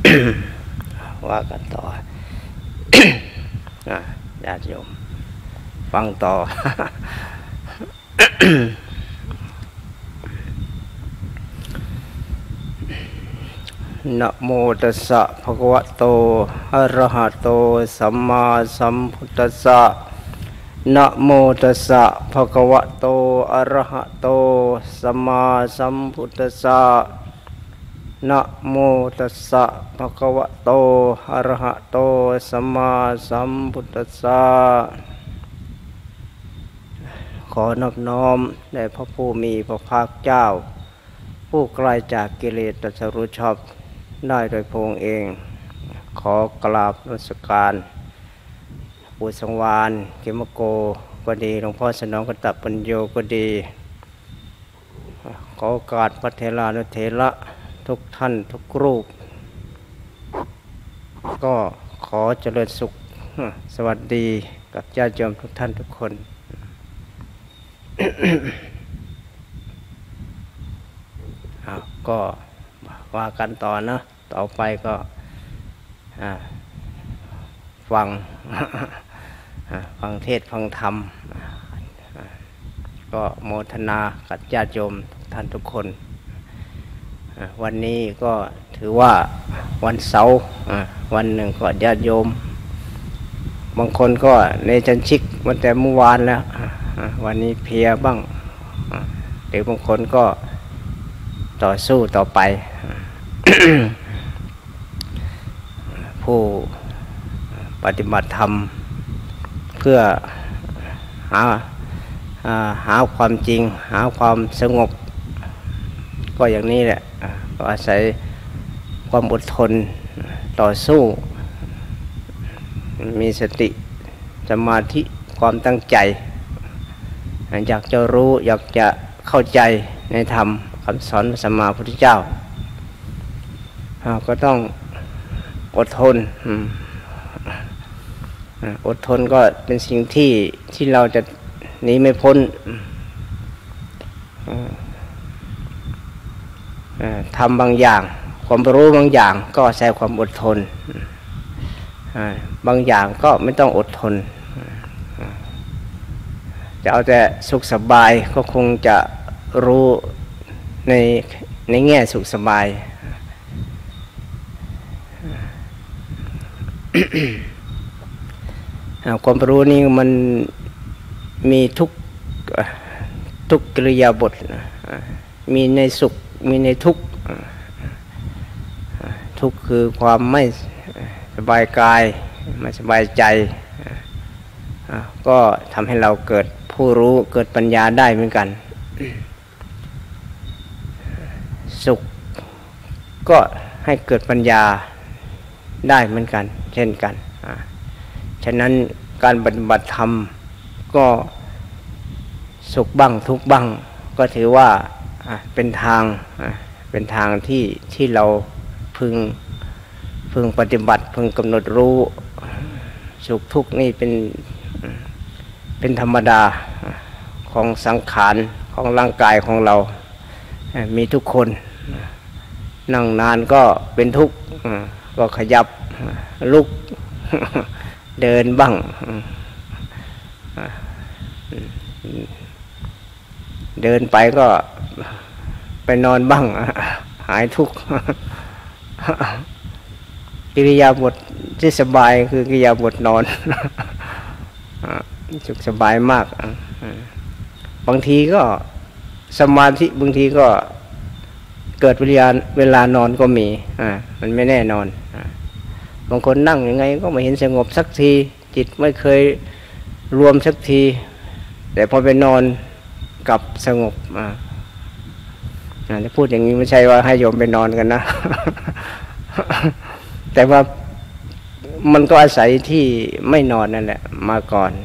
ว่ากันต่อ ญาติโยมฟังต่อ นะโมตัสสะภะคะวะโตอะระหะโตสัมมาสัมพุทธัสสะนะโมตัสสะภะคะวะโตอะระหะโตสัมมาสัมพุทธัสสะนะโมตัสสะภะคะวะโตอะระหะโตสัมมาสัมพุทธัสสะขอนอบน้อมแด่พระผู้มีพระภาคเจ้าผู้ไกลจากกิเลสตรัสรู้ชอบได้โดยพระองค์เองขอกราบนมัสการปู่สังวาลเขมโกก็ดีหลวงพ่อสนองกตปัญโยก็ดีขอโอกาสพระเถรานุเถระทุกท่านทุกรูปก็ขอเจริญสุขสวัสดีกับญาติโยมทุกท่านทุกคนก็ว่ากันต่อนะต่อไปก็ฟัง ฟังเทศฟังธรรมก็โมทนากับญาติโยมทุกท่านทุกคนวันนี้ก็ถือว่าวันเสาร์วันหนึ่งก็ญาติโยมบางคนก็ในจันชิกมาแต่เมื่อวานแล้ววันนี้เพลียบ้างหรือบางคนก็ต่อสู้ต่อไป ผู้ปฏิบัติธรรมเพื่อหาความจริงหาความสงบก็อย่างนี้แหละก็อาศัยความอดทนต่อสู้มีสติสมาธิความตั้งใจอยากจะรู้อยากจะเข้าใจในธรรมคำสอนพระสัมมาสัมพุทธเจ้าก็ต้องอดทนอดทนก็เป็นสิ่งที่เราจะหนีไม่พ้นทำบางอย่างความรู้บางอย่างก็อาศัยความอดทนบางอย่างก็ไม่ต้องอดทนจะเอาแต่สุขสบายก็คงจะรู้ในแง่สุขสบาย ความรู้นี่มันมีทุกกิริยาบทมีในสุขมีในทุกข์ทุกข์คือความไม่สบายกายไม่สบายใจก็ทำให้เราเกิดผู้รู้เกิดปัญญาได้เหมือนกันสุขก็ให้เกิดปัญญาได้เหมือนกันเช่นกันฉะนั้นการปฏิบัติธรรมก็สุขบ้างทุกข์บ้างก็ถือว่าเป็นทางที่เราพึงปฏิบัติพึงกำหนดรู้สุขทุกข์นี่เป็นธรรมดาของสังขารของร่างกายของเรามีทุกคนนั่งนานก็เป็นทุกข์ก็ขยับลุกเดินบ้างเดินไปก็ไปนอนบ้างหายทุกข์กิริยาบทที่สบายคือกิริยาบทนอนสุขสบายมากบางทีก็สมาธิบางทีก็เกิดเวลานอนก็มีมันไม่แน่นอนบางคนนั่งยังไงก็ไม่เห็นสงบสักทีจิตไม่เคยรวมสักทีแต่พอไปนอนกลับสงบจะพูดอย่างนี้ไม่ใช่ว่าให้โยมไปนอนกันนะ แต่ว่ามันก็อาศัยที่ไม่นอนนั่นแหละมาก่อน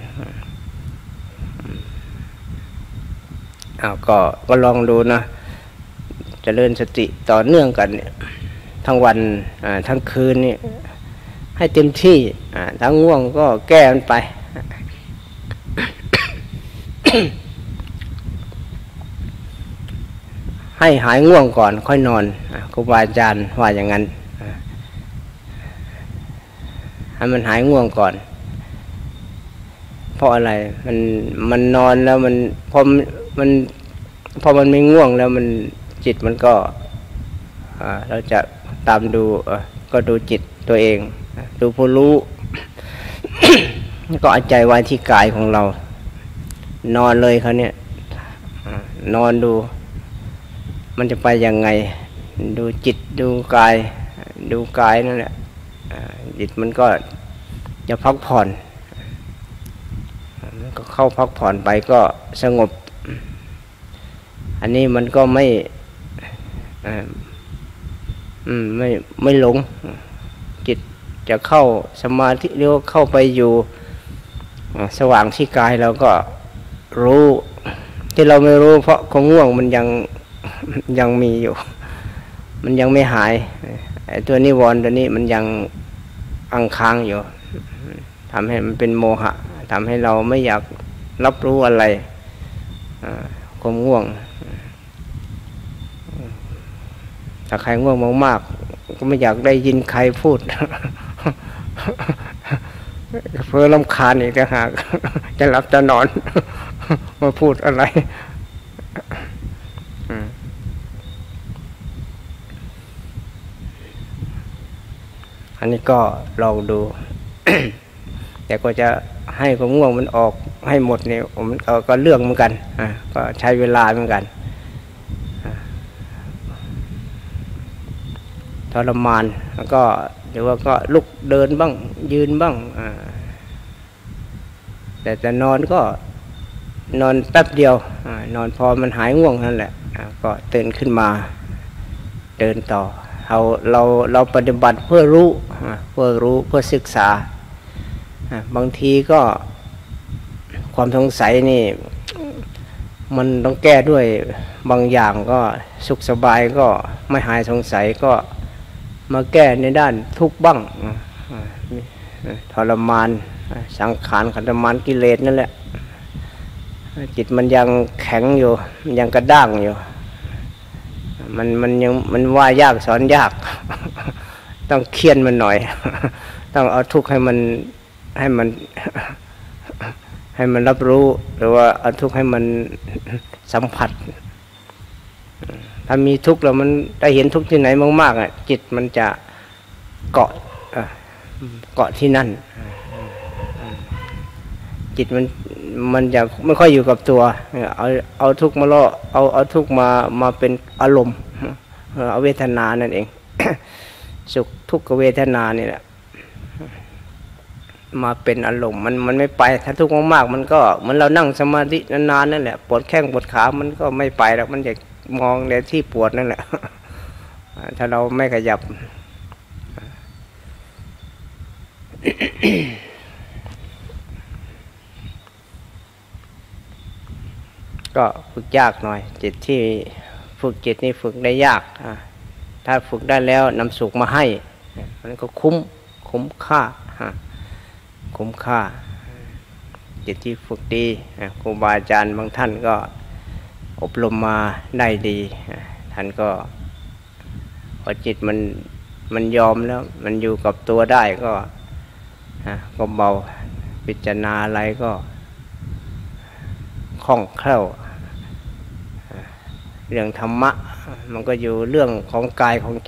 ก็ลองดูนะเจริญสติต่อเนื่องกันเนี่ยทั้งวันทั้งคืนนี่ให้เต็มที่ทั้งง่วงก็แก้มันไป ให้หายง่วงก่อนค่อยนอนครูบาอาจารย์ว่าอย่างนั้นให้มันหายง่วงก่อนเพราะอะไรมันนอนแล้วมันพอมันไม่ง่วงแล้วมันจิตมันก็เราจะตามดูก็ดูจิตตัวเองดูผู้รู้ ก็เอาใจไว้ที่กายของเรานอนเลยเขาเนี่ยนอนดูมันจะไปยังไงดูจิตดูกายนั่นแหละจิตมันก็จะพักผ่อนมันก็เข้าพักผ่อนไปก็สงบอันนี้มันก็ไม่หลงจิตจะเข้าสมาธิหรือเข้าไปอยู่สว่างที่กายเราก็รู้ที่เราไม่รู้เพราะความง่วงมันยังมีอยู่มันยังไม่หายไอ้ตัวนิวรณ์ตัวนี้มันยังอังค้างอยู่ทำให้มันเป็นโมหะทำให้เราไม่อยากรับรู้อะไรความง่วงถ้าใครง่วงมากๆก็ไม่อยากได้ยินใครพูด เพื่อรำคาญอีกต่างหาก จะหลับจะนอน มาพูดอะไร อันนี้ก็ลองดู แต่ก็จะให้ความง่วงมันออกให้หมดเนี่ยมันก็เรื่องเหมือนกันก็ใช้เวลาเหมือนกันทรมานแล้วก็หรือว่าก็ลุกเดินบ้างยืนบ้างแต่จะนอนก็นอนแป๊บเดียวนอนพอมันหายง่วงนั่นแหละก็ตื่นขึ้นมาเดินต่อเราปฏิบัติเพื่อรู้เพื่อศึกษาบางทีก็ความสงสัยนี่มันต้องแก้ด้วยบางอย่างก็สุขสบายก็ไม่หายสงสัยก็มาแก้ในด้านทุกข์บ้างทรมานสังขารขันธมารกิเลสนั่นแหละจิตมันยังแข็งอยู่ยังกระด้างอยู่มันว่ายากสอนยาก ต้องเคี่ยนมันหน่อย ต้องเอาทุกข์ให้มันรับรู้หรือว่าเอาทุกข์ให้มันสัมผัสถ้ามีทุกข์แล้วมันได้เห็นทุกข์ที่ไหนมากๆจิตมันจะเกาะที่นั่นจิตมันจะไม่ค่อยอยู่กับตัวเอาทุกข์มาล่อเอาทุกข์มาเป็นอารมณ์เอาเวทนานั่นเอง สุขทุกขเวทนานี่แหละมาเป็นอารมณ์มันไม่ไปถ้าทุกข์มากๆมันก็เหมือนเรานั่งสมาธินานๆนั่นแหละปวดแข้งปวดขามันก็ไม่ไปแล้วมันจะมองในที่ปวดนั่นแหละ ถ้าเราไม่ขยับ ก็ฝึกยากหน่อยจิตที่ฝึกจิตนี่ฝึกได้ยากถ้าฝึกได้แล้วนำสุขมาให้มันก็คุ้มค่าจิตที่ฝึกดีครูบาอาจารย์บางท่านก็อบรมมาได้ดีท่านก็พอจิตมันยอมแล้วมันอยู่กับตัวได้ก็เบาพิจารณาอะไรก็คล่องแคล่วเรื่องธรรมะมันก็อยู่เรื่องของกายของใจ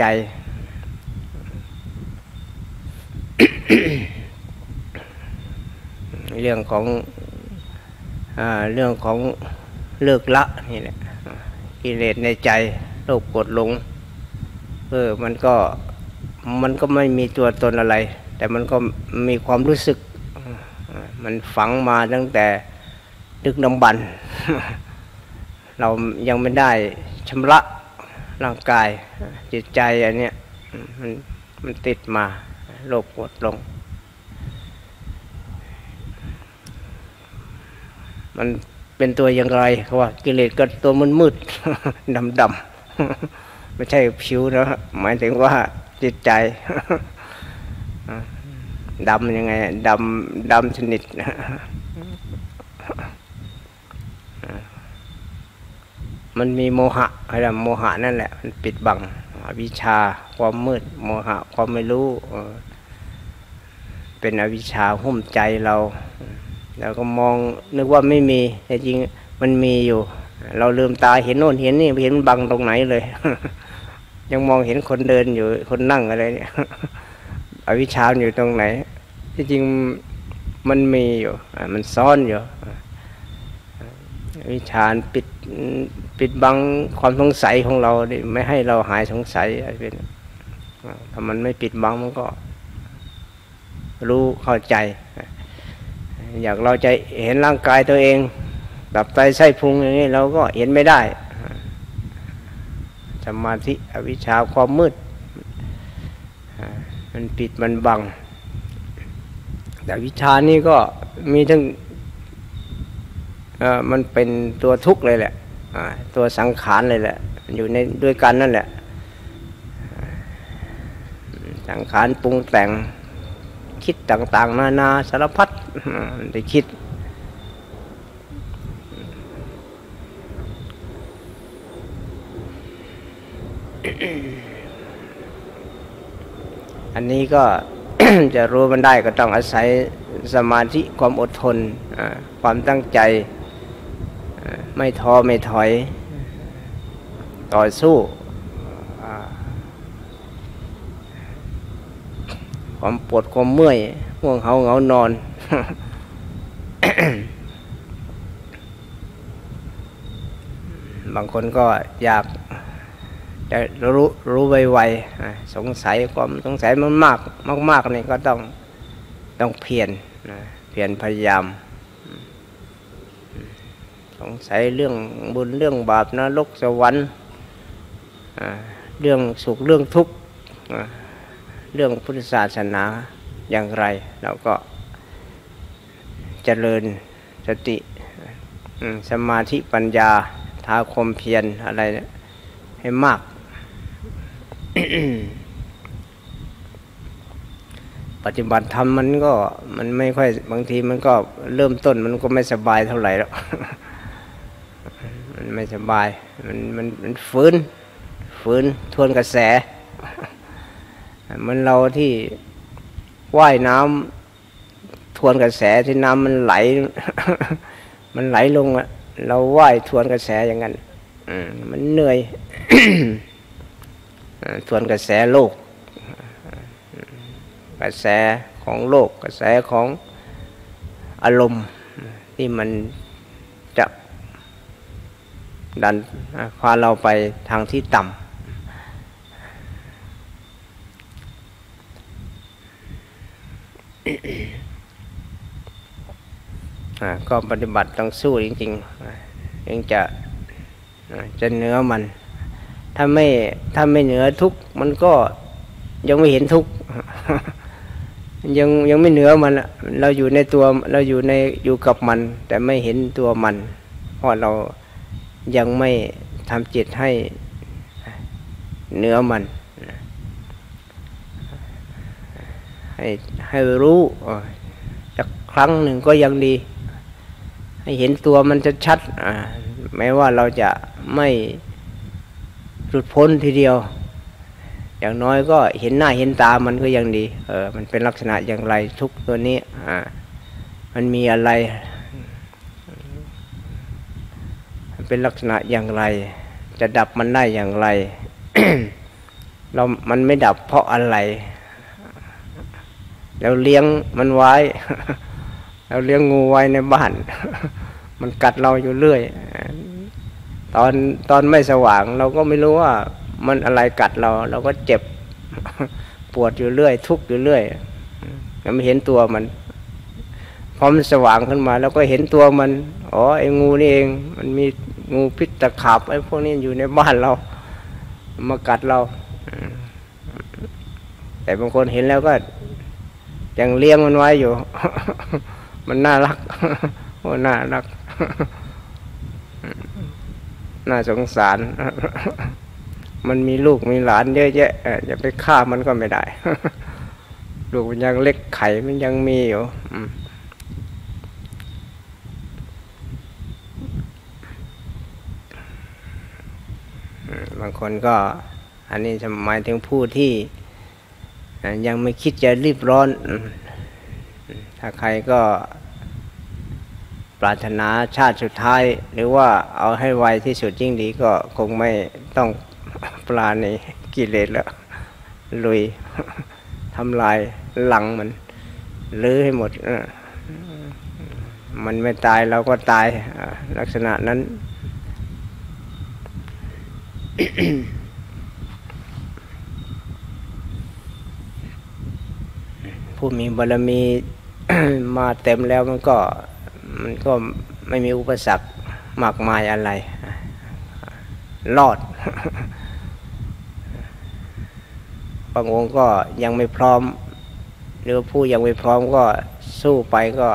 เรื่องของเลิกละนี่แหละกิเลสในใจโลภโกรธหลงมันก็ไม่มีตัวตนอะไรแต่มันก็มีความรู้สึกมันฝังมาตั้งแต่ดึกดำบรรพ์ เรายังไม่ได้ชำระร่างกายจิตใจอันเนี้ยมันติดมาโลภโกรธหลงมันเป็นตัวอย่างไรเขาว่ากิเลสก็ตัวมันมืด ดำไม่ใช่ผิวนะหมายถึงว่าจิตใจ ดำยังไงดำชนิด มันมีโมหะอะไรโมหะนั่นแหละมันปิดบังอวิชชาความมืดโมหะความไม่รู้เป็นอวิชชาหุ้มใจเราเราก็มองนึกว่าไม่มีแต่จริงมันมีอยู่เราลืมตาเห็นโน่นเห็นนี่เห็นมันบังตรงไหนเลย ยังมองเห็นคนเดินอยู่คนนั่งอะไรเนี่ย อวิชชาอยู่ตรงไหนที่จริงมันมีอยู่มันซ่อนอยู่อวิชชาปิดบังความสงสัยของเราไม่ให้เราหายสงสัยอะไรเป็นถ้ามันไม่ปิดบังมันก็รู้เข้าใจอยากเราจะเห็นร่างกายตัวเองตับไตไส้พุงอย่างนี้เราก็เห็นไม่ได้สมาธิอวิชชาความมืดมันปิดมันบังแต่วิชานี่ก็มีทั้งมันเป็นตัวทุกข์เลยแหละตัวสังขารเลยแหละอยู่ในด้วยกันนั่นแหละสังขารปรุงแต่งคิดต่างๆนานาสารพัดได้คิดอันนี้ก็ จะรู้มันได้ก็ต้องอาศัยสมาธิความอดทนความตั้งใจไม่ท้อไม่ถอยต่อสู้ความปวดความเมื่อยง่วงเหงานอน บางคนก็อยากจะรู้ไวๆสงสัยความสงสัยมันมากนี่ก็ต้องเพียรพยายามสงสัยเรื่องบุญเรื่องบาปนรกสวรรค์เรื่องสุขเรื่องทุกข์เรื่องพุทธศาสนาอย่างไรเราก็เจริญสติสมาธิปัญญาทาความเพียรอะไรให้มาก ปฏิบัติธรรมมันไม่ค่อยบางทีมันก็เริ่มต้นมันก็ไม่สบายเท่าไหร่แล้ว มันไม่สบายมันฝืนทวนกระแส มันเราที่ว่ายน้ำทวนกระแสที่น้ำมันไหล มันไหลลงอะเราว่ายทวนกระแสอย่างนั้นมันเหนื่อย ทวนกระแสโลกกระแสของโลกกระแสของอารมณ์ที่มันจะดันพาเราไปทางที่ต่ำก็ปฏิบัติต้องสู้จริงๆยังจะเหนือมันถ้าไม่เหนือทุกข์มันก็ยังไม่เห็นทุกข์ ยังไม่เหนือมันเราอยู่ในตัวเราอยู่กับมันแต่ไม่เห็นตัวมันเพราะเรายังไม่ทำจิตให้เหนือมันให้รู้สักครั้งหนึ่งก็ยังดีให้เห็นตัวมันชัดๆแม้ว่าเราจะไม่หลุดพ้นทีเดียวอย่างน้อยก็เห็นหน้าเห็นตามันก็ยังดีมันเป็นลักษณะอย่างไรทุกตัวนี้มันมีอะไรมันเป็นลักษณะอย่างไรจะดับมันได้อย่างไร มันไม่ดับเพราะอะไรเราเลี้ยงมันไว้ เราเลี้ยงงูไว้ในบ้าน มันกัดเราอยู่เรื่อยตอนไม่สว่างเราก็ไม่รู้ว่ามันอะไรกัดเราก็เจ็บ ปวดอยู่เรื่อยทุกข์อยู่เรื่อยเราไม่เห็นตัวมันพอมันสว่างขึ้นมาเราก็เห็นตัวมันอ๋อไอ้งูนี่เองมันมีงูพิษตะขาบไอ้พวกนี้อยู่ในบ้านเรามากัดเราแต่บางคนเห็นแล้วก็ยังเลี้ยงมันไว้อยู่ มันน่ารัก โอ้น่ารัก น่าสงสาร มันมีลูกมีหลานเยอะแยะจะไปฆ่ามันก็ไม่ได้ ลูกมันยังเล็กไข่มันยังมีอยู่บางคนก็อันนี้จะหมายถึงผู้ที่ยังไม่คิดจะรีบร้อนถ้าใครก็ปรารถนาชาติสุดท้ายหรือว่าเอาให้ไวที่สุดยิ่งดีก็คงไม่ต้องปราณีกิเลสแล้วลุยทำลายหลังมันลื้อให้หมดมันไม่ตายเราก็ตายลักษณะนั้น ผู้มีบารมี มาเต็มแล้วมันก็ไม่มีอุปสรรคมากมายอะไรรอด บางองค์ก็ยังไม่พร้อมหรือผู้ยังไม่พร้อมก็สู้ไปก็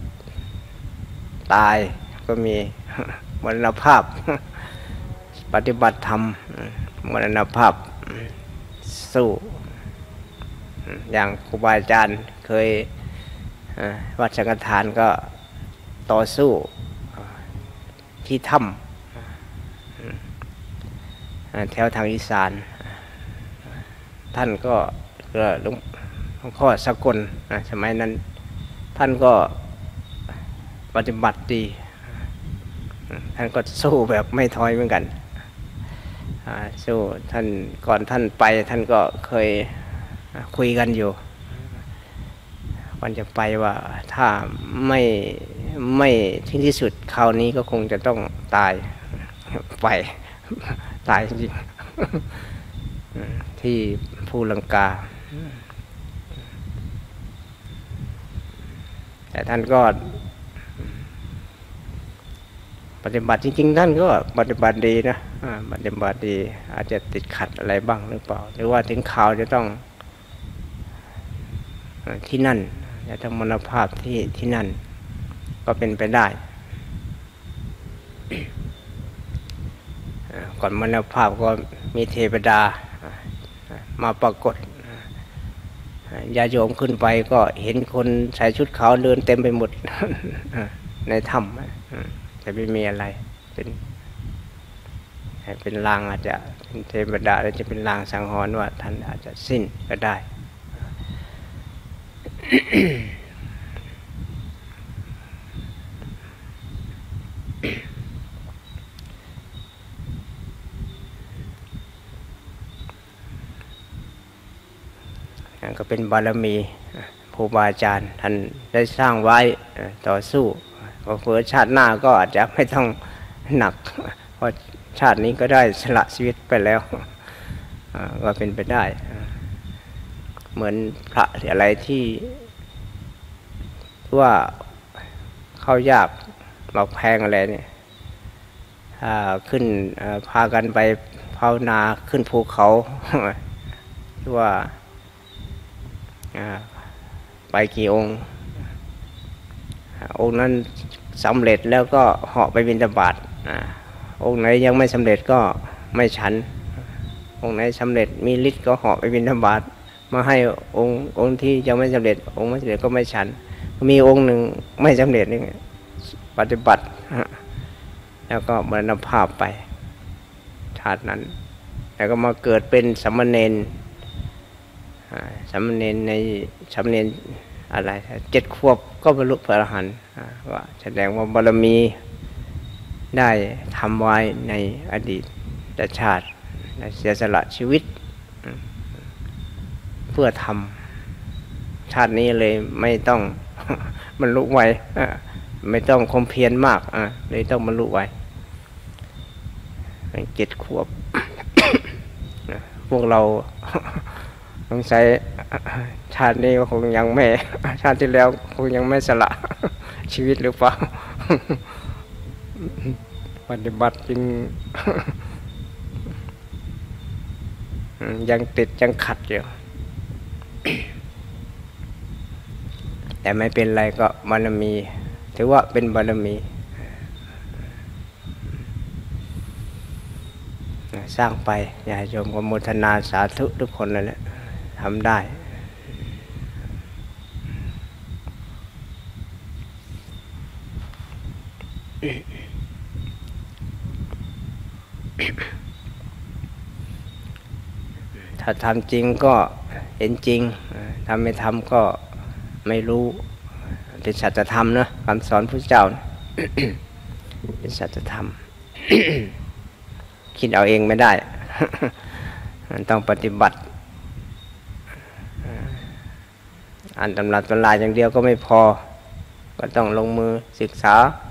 ตายก็มี มรณภาพ ปฏิบัติธรรมมรณภาพสู้อย่างครูบาอาจารย์เคยวัดสังฆทานก็ต่อสู้ที่ถ้ำแถวทางอีสานท่านก็หลวงพ่อสกลสมัยนั้นท่านก็ปฏิบัติดีท่านก็สู้แบบไม่ถอยเหมือนกันสู้ท่านก่อนท่านไปท่านก็เคยคุยกันอยู่วันจะไปว่าถ้าไม่ทิ้งที่สุดคราวนี้ก็คงจะต้องตายไปตายจริงที่ภูลังกาแต่ท่านก็ปฏิบัติจริงๆท่านก็ปฏิบัติดีนะปฏิบัติดีอาจจะติดขัดอะไรบ้างหรือเปล่าหรือว่าถึงข่าวจะต้องที่นั่นจะต้องมรณภาพที่นั่นก็เป็นไปได้ ก่อนมรณภาพก็มีเทวดามาปรากฏญาติโยมขึ้นไปก็เห็นคนใส่ชุดขาวเดินเต็มไปหมด ในถ้ำแต่ไม่มีอะไรเป็นลางอาจจะเป็นเทวดาแล้วจะเป็นลางสังหรณ์ว่าท่านอาจจะสิ้นก็ได้ นั่นก็เป็นบารมีครูบาอาจารย์ท่านได้สร้างไว้ต่อสู้เผื่อชาติหน้าก็อาจจะไม่ต้องหนักเพราะชาตินี้ก็ได้สละชีวิตไปแล้วก็เป็นไปได้เหมือนพระอะไรที่ว่าเข้ายากเราแพงอะไรเนี่ยขึ้นพากันไปภาวนาขึ้นภูเขาที่ว่าไปกี่องค์องค์นั้นสำเร็จแล้วก็เหาะไปบิณฑบาตองค์ไหนยังไม่สำเร็จก็ไม่ฉันองค์ไหนสำเร็จมีฤทธิ์ก็เหาะไปบิณฑบาตมาให้องค์ที่ยังไม่สำเร็จองค์ไม่สำเร็จก็ไม่ฉันมีองค์หนึ่งไม่สำเร็จนี่ปฏิบัติแล้วก็มรณภาพไปชาตินั้นแล้วก็มาเกิดเป็นสามเณรในสามเณรอะไร7 ขวบก็บรรลุพระอรหันต์ว่าแสดงว่าบารมีได้ทำไว้ในอดีตชาติเสียสละชีวิตเพื่อทำชาตินี้เลยไม่ต้องบรรลุไวไม่ต้องความเพียรมากเลยต้องบรรลุไว7 ขวบ พวกเราสงสัยชาตินี้ก็คงยังไม่ชาติที่แล้วคงยังไม่สละชีวิตหรือเปล่า ปฏิบัติจริง ยังติดยังขัดอยู่ แต่ไม่เป็นไรก็บารมีถือว่าเป็นบารมีสร้างไปญาติโยมก็โมทนาสาธุทุกคนนั่นแหละทำได้ถ้าทำจริงก็เห็นจริงทำไม่ทำก็ไม่รู้เป็นสัจธรรมเนาะคำสอนพระเจ้า เป็นสัจธรรม คิดเอาเองไม่ได้ มันต้องปฏิบัติอ่านตำราตำราอย่างเดียวก็ไม่พอก็ต้องลงมือศึกษา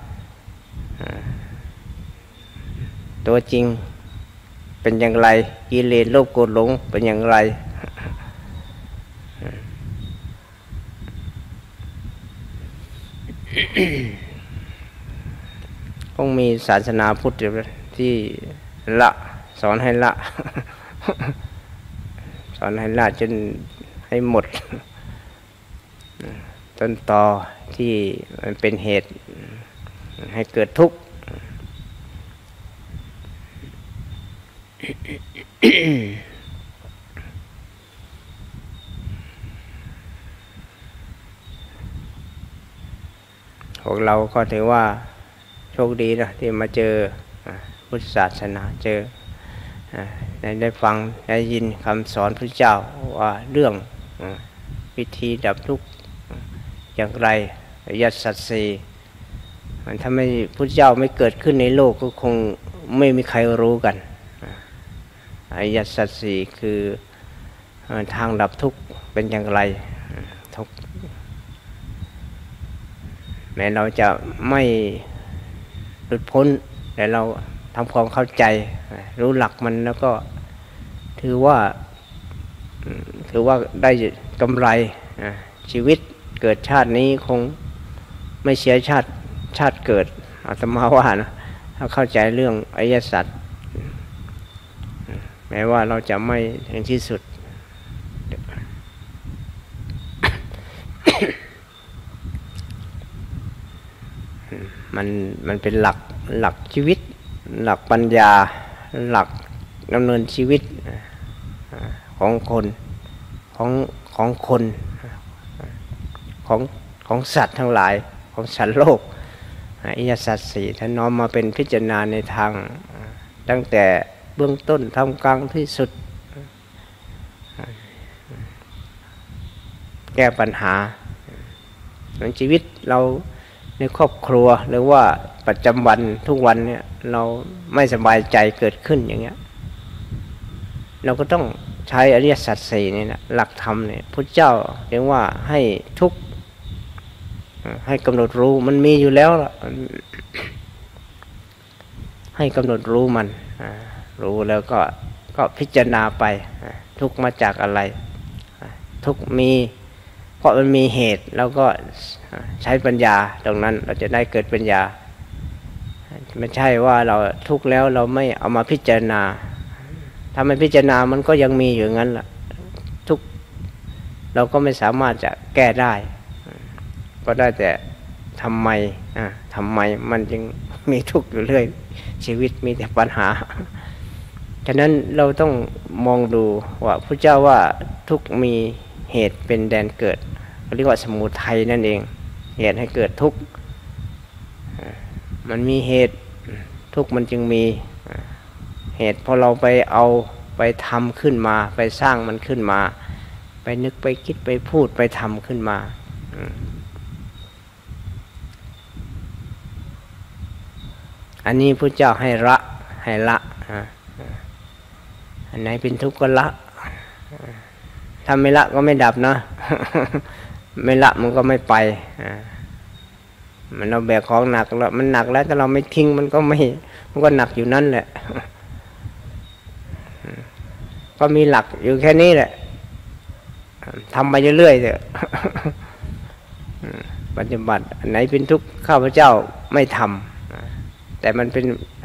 ตัวจริงเป็นอย่างไรกิเลสโลภโกรธหลงเป็นอย่างไรคงมีศาสนาพุทธที่ละสอนให้ละ สอนให้ละจนให้หมดต้นตอที่มันเป็นเหตุให้เกิดทุกข์ พวกเราก็ถือว่าโชคดีนะที่มาเจอพุทธศาสนาเจอได้ฟังได้ยินคำสอนพระเจ้าว่าเรื่องวิธีดับทุกข์อย่างไรอริยสัจสี่ถ้าไม่พระเจ้าไม่เกิดขึ้นในโลกก็คงไม่มีใครรู้กันอริยสัจสี่คือทางดับทุกข์เป็นอย่างไรทุกข์แม้เราจะไม่หลุดพ้นแต่เราทำความเข้าใจรู้หลักมันแล้วก็ถือว่าได้กำไรชีวิตเกิดชาตินี้คงไม่เสียชาติเกิดอาตมาว่านะถ้าเข้าใจเรื่องอริยสัจแม้ว่าเราจะไม่ถึงที่สุด มันเป็นหลักชีวิตหลักปัญญาหลักดำเนินชีวิตของคนของสัตว์ทั้งหลายของสัตว์โลกอริยสัจสี่ท่านน้อมมาเป็นพิจารณาในทางตั้งแต่เบื้องต้นท่ามกลางที่สุดแก้ปัญหาในชีวิตเราในครอบครัวหรือว่าประจำวันทุกวันเนี่ยเราไม่สบายใจเกิดขึ้นอย่างเงี้ยเราก็ต้องใช้อริยสัจสี่นี่นะหลักธรรมเนี่ยพุทธเจ้าเรียกว่าให้ทุกข์ให้กำหนดรู้มันมีอยู่แล้วล่ะให้กำหนดรู้มันรู้แล้วก็พิจารณาไปทุกข์มาจากอะไรทุกข์มีเพราะมันมีเหตุแล้วก็ใช้ปัญญาตรงนั้นเราจะได้เกิดปัญญาไม่ใช่ว่าเราทุกข์แล้วเราไม่เอามาพิจารณาถ้าไม่พิจารณามันก็ยังมีอยู่งั้นล่ะทุกข์เราก็ไม่สามารถจะแก้ได้ก็ได้แต่ทำไมมันจึงมีทุกข์อยู่เรื่อยชีวิตมีแต่ปัญหาฉะนั้นเราต้องมองดูว่าพระเจ้าว่าทุกข์มีเหตุเป็นแดนเกิดเรียกว่าสมุทัยนั่นเองเหตุให้เกิดทุกข์มันมีเหตุทุกข์มันจึงมีเหตุพอเราไปทำขึ้นมาไปสร้างมันขึ้นมาไปนึกไปคิดไปพูดไปทำขึ้นมาอันนี้พระเจ้าให้ละอันไหนเป็นทุกข์ก็ละถ้าไม่ละก็ไม่ดับนะ ไม่ละมันก็ไม่ไปมันเราแบกของหนักแล้วมันหนักแล้วถ้าเราไม่ทิ้งมันก็หนักอยู่นั่นแหละ ก็มีหลักอยู่แค่นี้แหละทำไปเรื่อยๆเถอะ ปฏิบัติอันไหนเป็นทุกข์ข้าพเจ้าไม่ทำแต่มันเป็น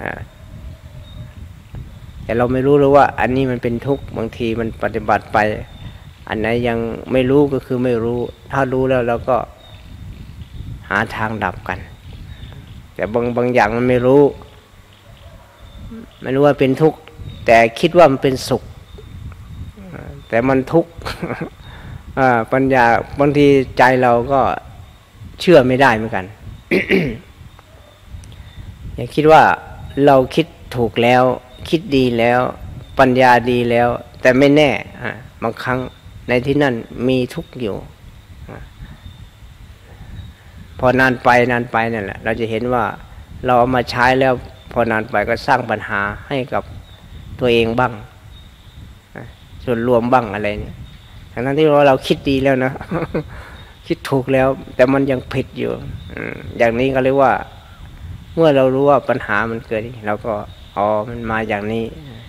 แต่เราไม่รู้หรือว่าอันนี้มันเป็นทุกข์บางทีมันปฏิบัติไปอันไหนยังไม่รู้ก็คือไม่รู้ถ้ารู้แล้วเราก็หาทางดับกันแต่บางอย่างมันไม่รู้ว่าเป็นทุกข์แต่คิดว่ามันเป็นสุขแต่มันทุกข์ ปัญญาบางทีใจเราก็เชื่อไม่ได้เหมือนกัน อย่าคิดว่าเราคิดถูกแล้วคิดดีแล้วปัญญาดีแล้วแต่ไม่แน่บางครั้งในที่นั่นมีทุกข์อยู่พอนานไปนั่นแหละเราจะเห็นว่าเราเอามาใช้แล้วพอนานไปก็สร้างปัญหาให้กับตัวเองบ้างส่วนรวมบ้างอะไรเนี่ยทั้งที่ว่าเราคิดดีแล้วนะ คิดถูกแล้วแต่มันยังผิดอยู่อย่างนี้ก็เรียกว่าเมื่อเรารู้ว่าปัญหามันเกิดเราก็มันมาอย่างนี้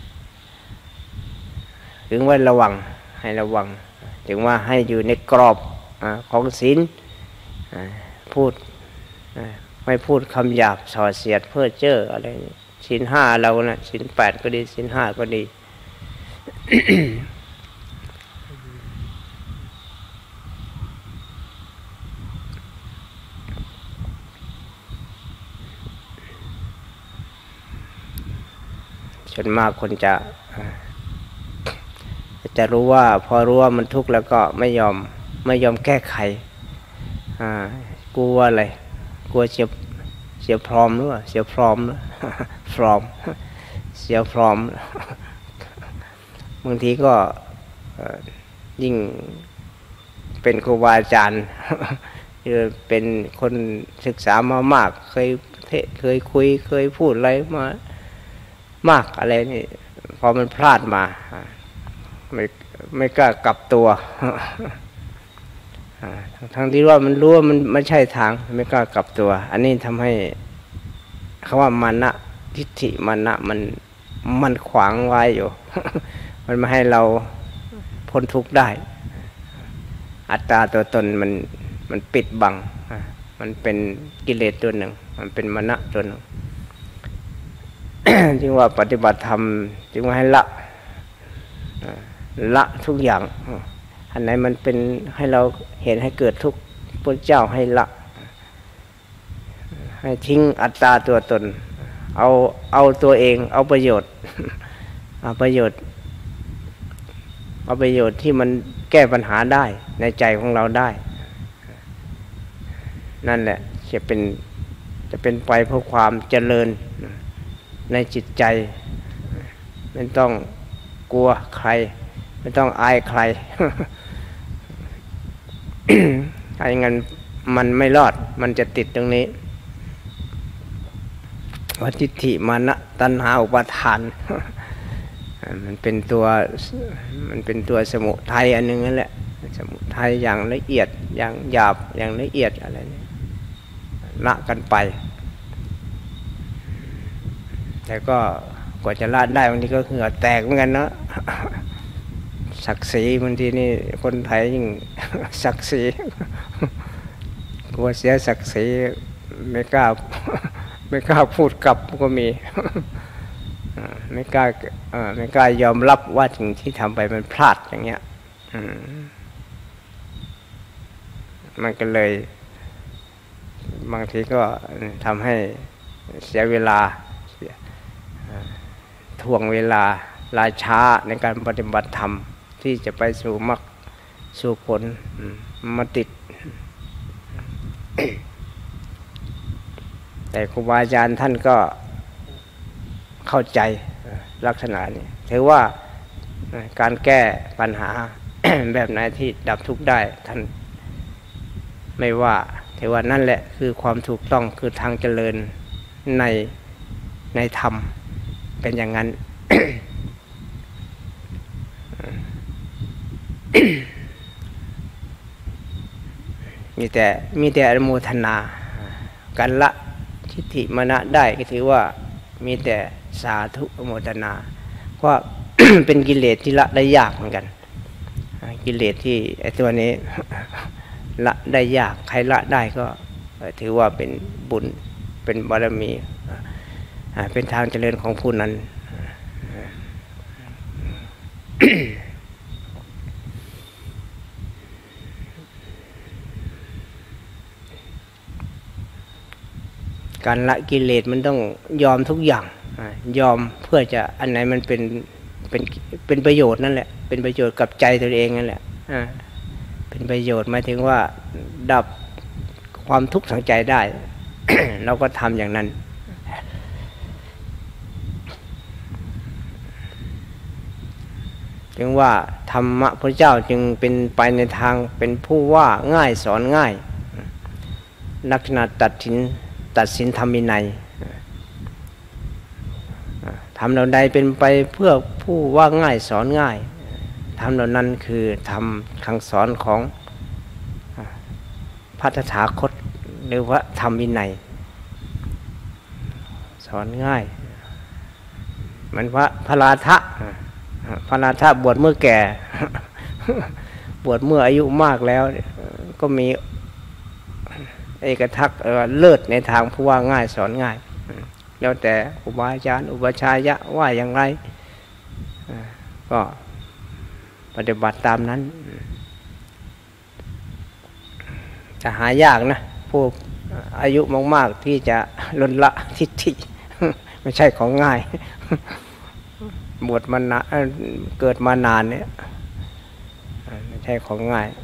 ถึงว่าระวังให้ระวังถึงว่าให้อยู่ในกรอบของศีลพูดไม่พูดคำหยาบส่อเสียดเพ้อเจ้ออะไรศีล 5เรานะศีล 8ก็ดีศีล 5ก็ดี ส่วนมากคนจะรู้ว่าพอรู้ว่ามันทุกข์แล้วก็ไม่ยอมแก้ไขกลัวอะไรกลัวเสียพร้อมหรือว่าเสียพร้อมหรือ พร้อมเสียพร้อมบางทีก็ยิ่งเป็นครูบาอาจารย์ เป็นคนศึกษามามากเคยคุยเคยพูดอะไรมามากอะไรนี่พอมันพลาดมาไม่กล้ากลับตัว ทั้งที่ว่ามันรู้ว่ามันไม่ใช่ทางไม่กล้ากลับตัวอันนี้ทำให้คำว่ามานะทิฏฐิมานะมันขวางไว้อยู่ มันไม่ให้เราพ้นทุกข์ได้อัตตาตัวตนมันปิดบังมันเป็นกิเลสตัวหนึ่งมันเป็นมานะตัวหนึ่ง จึงว่าปฏิบัติธรรมจึงว่าให้ละทุกอย่างอันไหนมันเป็นให้เราเห็นให้เกิดทุกข์พระเจ้าให้ละให้ทิ้งอัตตาตัวตนเอาตัวเองเอาประโยชน์ เอาประโยชน์ที่มันแก้ปัญหาได้ในใจของเราได้นั่นแหละจะเป็นไปเพื่อความเจริญในจิตใจไม่ต้องกลัวใครไม่ต้องอายใคร ถ้าอย่างนั้นมันไม่รอดมันจะติดตรงนี้ว่าทิฏฐิมานะตัณหาอุปาทาน มันเป็นตัวสมุทัยอันหนึ่งนั่นแหละสมุทัยอย่างละเอียดอย่างหยาบอย่างละเอียดอะไรนี่ละกันไปแต่ก็กว่าจะละได้บางทีก็เหงื่อแตกเหมือนกันเนาะ ศักดิ์ศรีบางทีนี่คนไทยยิ่ง ศักดิ์ศรีกลัวเสียศักดิ์ศรีไม่กล้าพูดกลับก็มี ไม่กล้ายอมรับว่าสิ่งที่ทำไปมันพลาดอย่างเงี้ยมันก็เลยบางทีก็ทำให้เสียเวลาถ่วงเวลาล่าช้าในการปฏิบัติธรรมที่จะไปสู่มรรคสู่ผลมาติด แต่ครูบาอาจารย์ท่านก็เข้าใจลักษณะนี้ถือว่าการแก้ปัญหา แบบไหนที่ดับทุกข์ได้ท่านไม่ว่าถือว่านั่นแหละคือความถูกต้องคือทางเจริญในธรรมเป็นอย่างนั้น มีแต่อนุโมทนาการละทิฏฐิมานะได้ก็ถือว่ามีแต่สาธุอนุโมทนาเพราะ เป็นกิเลสที่ละได้ยากเหมือนกันกิเลสที่ไอ้ตัวนี้ ละได้ยากใครละได้ก็ถือว่าเป็นบุญเป็นบารมีเป็นทางเจริญของผู้นั้น การละกิเลสมันต้องยอมทุกอย่างยอมเพื่อจะอันไหนมันเป็นประโยชน์นั่นแหละเป็นประโยชน์กับใจตัวเองนั่นแหละเป็นประโยชน์หมายถึงว่าดับความทุกข์ทางใจได้ เราก็ทำอย่างนั้นจึงว่าธรรมะพระเจ้าจึงเป็นไปในทางเป็นผู้ว่าง่ายสอนง่ายนักขณะตัดสินธรรมวินัยทำเหล่าใดเป็นไปเพื่อผู้ว่าง่ายสอนง่ายทำเหล่านั้นคือทำคำสอนของพระตถาคตหรือว่าธรรมวินัยสอนง่ายเหมือนพระราธะบวชเมื่อแก่ บวชเมื่ออายุมากแล้วก็มีเอกทักษ์เลิศในทางผู้ว่าง่ายสอนง่ายแล้วแต่ครูบาอาจารย์อุปชายะว่าอย่างไรก็ปฏิบัติตามนั้นจะหายากนะผู้อายุมากๆที่จะลดละทิฏฐิ ไม่ใช่ของง่าย บวชมานานเกิดมานานเนี่ยไม่ใช่ของง่าย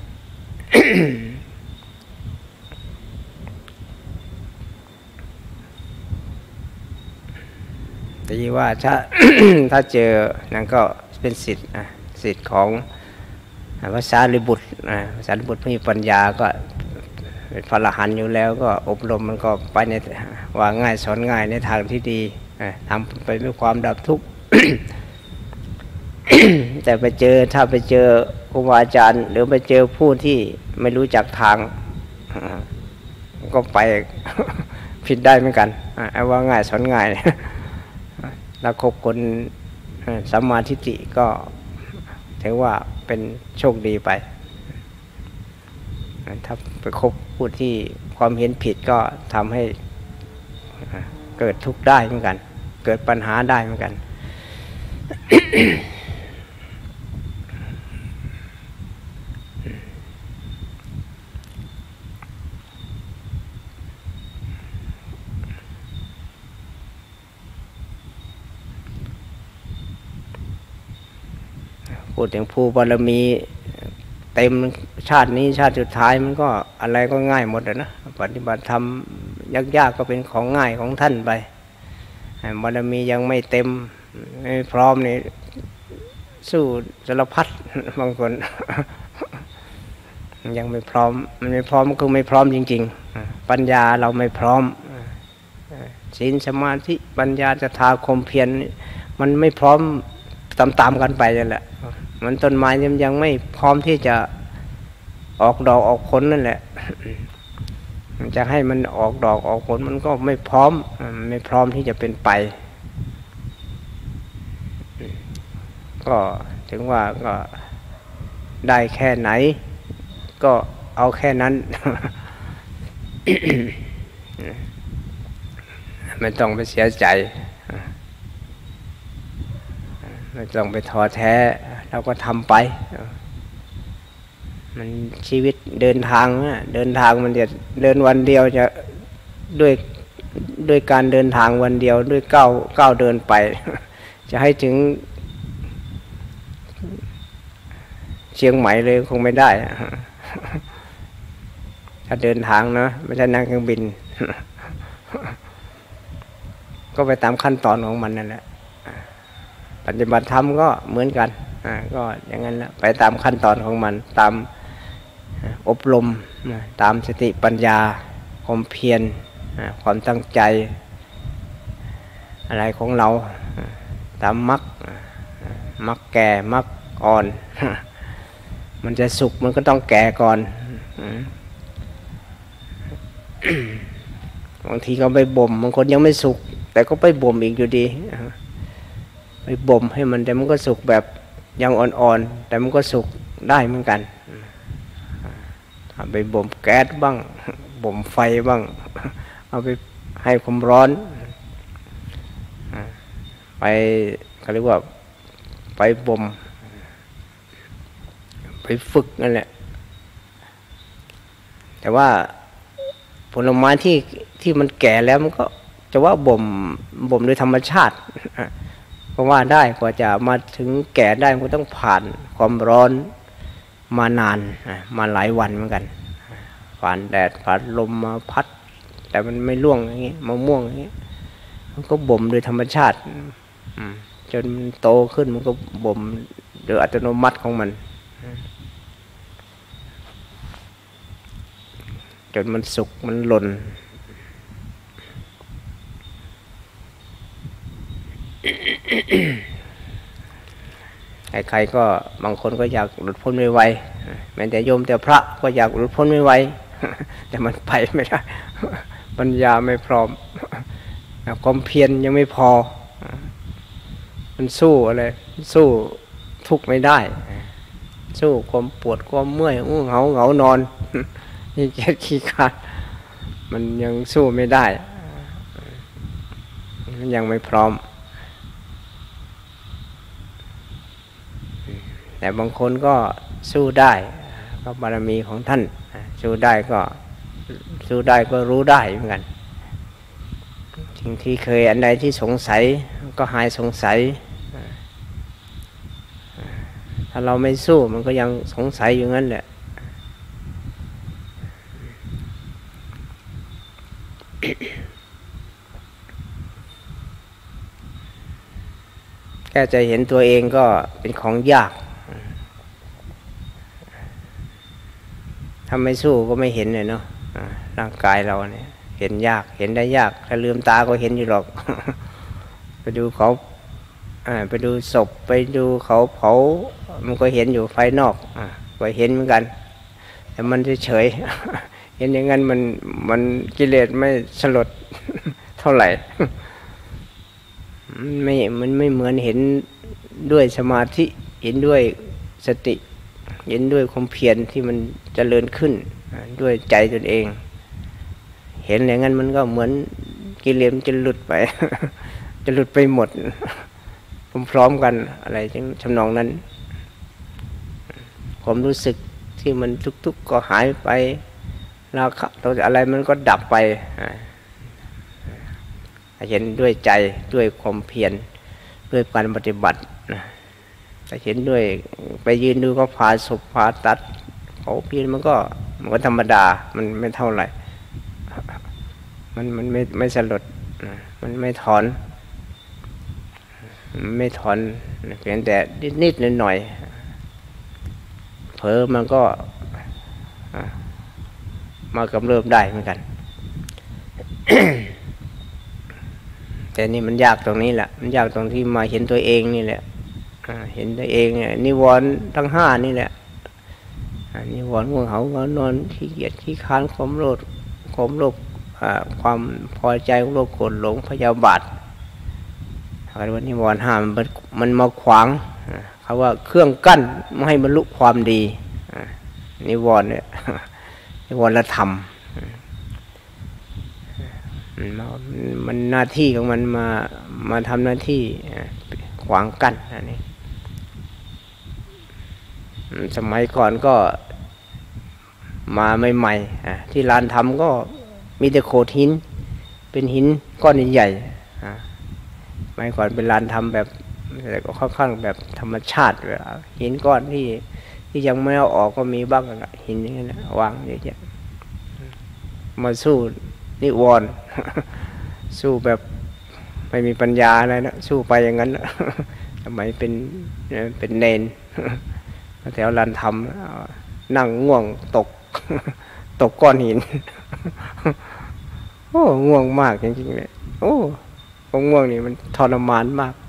แต่ว่าถ้า ถ้าเจอนั่นก็เป็นสิทธิ์ของพระสารีบุตรพระสารีบุตรมีปัญญาก็เป็นพระอรหันต์อยู่แล้วก็อบรมมันก็ไปในว่าง่ายสอนง่ายในทางที่ดีทำไปด้วยความดับทุกข์ แต่ถ้าไปเจอครูบาอาจารย์หรือไปเจอผู้ที่ไม่รู้จักทางก็ไป ผิดได้เหมือนกันว่าง่ายสอนง่าย แล้วคบคนสัมมาทิฏฐิก็ถือว่าเป็นโชคดีไปถ้าไปคบผู้ที่ความเห็นผิดก็ทำให้เกิดทุกข์ได้เหมือนกันเกิดปัญหาได้เหมือนกัน พูดถึงภูบารมีเต็มชาตินี้ชาติสุดท้ายมันก็อะไรก็ง่ายหมดนะปฏิบัติธรรมยากๆก็เป็นของง่ายของท่านไปบารมียังไม่เต็มไม่พร้อมนี่สู้สารพัดบางคน ยังไม่พร้อมมันไม่พร้อมก็ไม่พร้อมจริงๆปัญญาเราไม่พร้อมศีลสมาธิปัญญาศรัทธาความเพียรมันไม่พร้อมตามๆกันไปนั่นแหละมันต้นไม้ยังไม่พร้อมที่จะออกดอกออกผลนั่นแหละ จะให้มันออกดอกออกผลมันก็ไม่พร้อมที่จะเป็นไปก็ถึงว่าก็ได้แค่ไหนก็เอาแค่นั้น ไม่ต้องไปเสียใจไม่ต้องไปท้อแท้เราก็ทำไปมันชีวิตเดินทางมันจะเดินวันเดียวจะด้วยการเดินทางวันเดียวด้วยก้าวเดินไป จะให้ถึงเชียงใหม่เลยคงไม่ได้ ถ้าเดินทางนะไม่ใช่นั่งเครื่องบิน ก็ไปตามขั้นตอนของมันนั่นแหละปฏิบัติธรรมก็เหมือนกันก็อย่างนั้นแหละไปตามขั้นตอนของมันตามอบรมตามสติปัญญาความเพียรความตั้งใจอะไรของเราตามมรรคแก่มรรคอ่อน มันจะสุกมันก็ต้องแก่ก่อน บางทีก็ไปบ่มบางคนยังไม่สุกแต่ก็ไปบ่มอีกอยู่ดีไปบ่มให้มันแต่มันก็สุกแบบยังอ่อนๆแต่มันก็สุกได้เหมือนกันไปบ่มแก๊สบ้างบ่มไฟบ้างเอาไปให้ความร้อนไปเขาเรียกว่าไปบ่มไปฝึกนั่นแหละแต่ว่าผลไม้ที่มันแก่แล้วมันก็จะว่าบ่มโดยธรรมชาติก็ว่าได้กว่าจะมาถึงแก่ได้มันก็ต้องผ่านความร้อนมานานมาหลายวันเหมือนกันผ่านแดดผ่านลมมาพัดแต่มันไม่ร่วงอย่างนี้มะม่วงอย่างนี้มันก็บ่มโดยธรรมชาติจนมันโตขึ้นมันก็บ่มโดยอัตโนมัติของมันจนมันสุกมันหล่นใครๆก็บางคนก็อยากหลุดพ้นไวๆแม้แต่โยมแต่พระก็อยากหลุดพ้นไวๆแต่มันไปไม่ได้ปัญญาไม่พร้อมความเพียรยังไม่พอมันสู้อะไรสู้ทุกข์ไม่ได้สู้ความปวดความเมื่อยเหงานอนนี่แค่ขี้ขาดมันยังสู้ไม่ได้มันยังไม่พร้อมแต่บางคนก็สู้ได้ก็บารมีของท่านสู้ได้ก็รู้ได้เหมือนกันสิ่งที่เคยอันใดที่สงสัยก็หายสงสัยถ้าเราไม่สู้มันก็ยังสงสัยอยู่งั้นแหละแค่จะเห็นตัวเองก็เป็นของยากถ้าไม่สู้ก็ไม่เห็นเลยเนาะร่างกายเราเนี่ยเห็นยากเห็นได้ยากถ้าลืมตาก็เห็นอยู่หรอก ไปดูเขาไปดูศพไปดูเขาเผามันก็เห็นอยู่ภายนอกก็เห็นเหมือนกันแต่มันเฉยๆ เห็นอย่างนั้นมันกิเลสไม่สลด เท่าไหร่มันไม่เหมือนเห็นด้วยสมาธิเห็นด้วยสติเห็นด้วยความเพียรที่มันเจริญขึ้นด้วยใจตนเองเห็นอย่างนั้นมันก็เหมือนกิเลสจะหลุดไป จะหลุดไปหมดพร้อมๆกันอะไรทำนองนั้นความรู้สึกที่มันทุกๆก็หายไปราคะตัวอะไรมันก็ดับไปเห็นด้วยใจด้วยความเพียรด้วยการปฏิบัติแต่เห็นด้วยไปยืนดูก็ผ่าศพผ่าตัดเขาเพียรมันก็ธรรมดามันไม่เท่าไหร่มันไม่สลดมันไม่ถอนเพียงแต่นิดๆหน่อยๆเผลอมันก็มากำเริบได้เหมือนกัน แต่นี่มันยากตรงนี้แหละมันยากตรงที่มาเห็นตัวเองนี่แหละเห็นตัวเองเนี่ยนิวรณ์ทั้งห้านี่แหละนิวรณ์ง่วงเหงานอนขี้เกียจขี้ค้านความโลภความพอใจความโลภโกรธหลงพยาบาทอะไรว่านิวรณ์ห้ามันมาขวางเขาว่าเครื่องกั้นไม่ให้บรรลุความดีนิวรณ์เนี่ยนิวรณธรรมมันหน้าที่ของมันมาทำหน้าที่ขวางกั้นอันนี้สมัยก่อนก็มาใหม่ๆที่ลานทำก็มีแต่โขดหินเป็นหินก้อนใหญ่สมัยก่อนเป็นลานทำแบบแต่ก็ค่อนข้างแบบธรรมชาติหินก้อนที่ยังไม่เอาออกก็มีบ้างหินอย่างนี้นะวางเยอะแยะมาสู้นิวรณ์ สู้แบบไม่มีปัญญาอะไรนะสู้ไปอย่างนั้น ทำไมเป็นเนน แถวลานธรรมนั่งง่วงตก ตกก้อนหิน โอ้ง่วงมากจริงๆเลยโอ้ความง่วงนี่มันทรมานมาก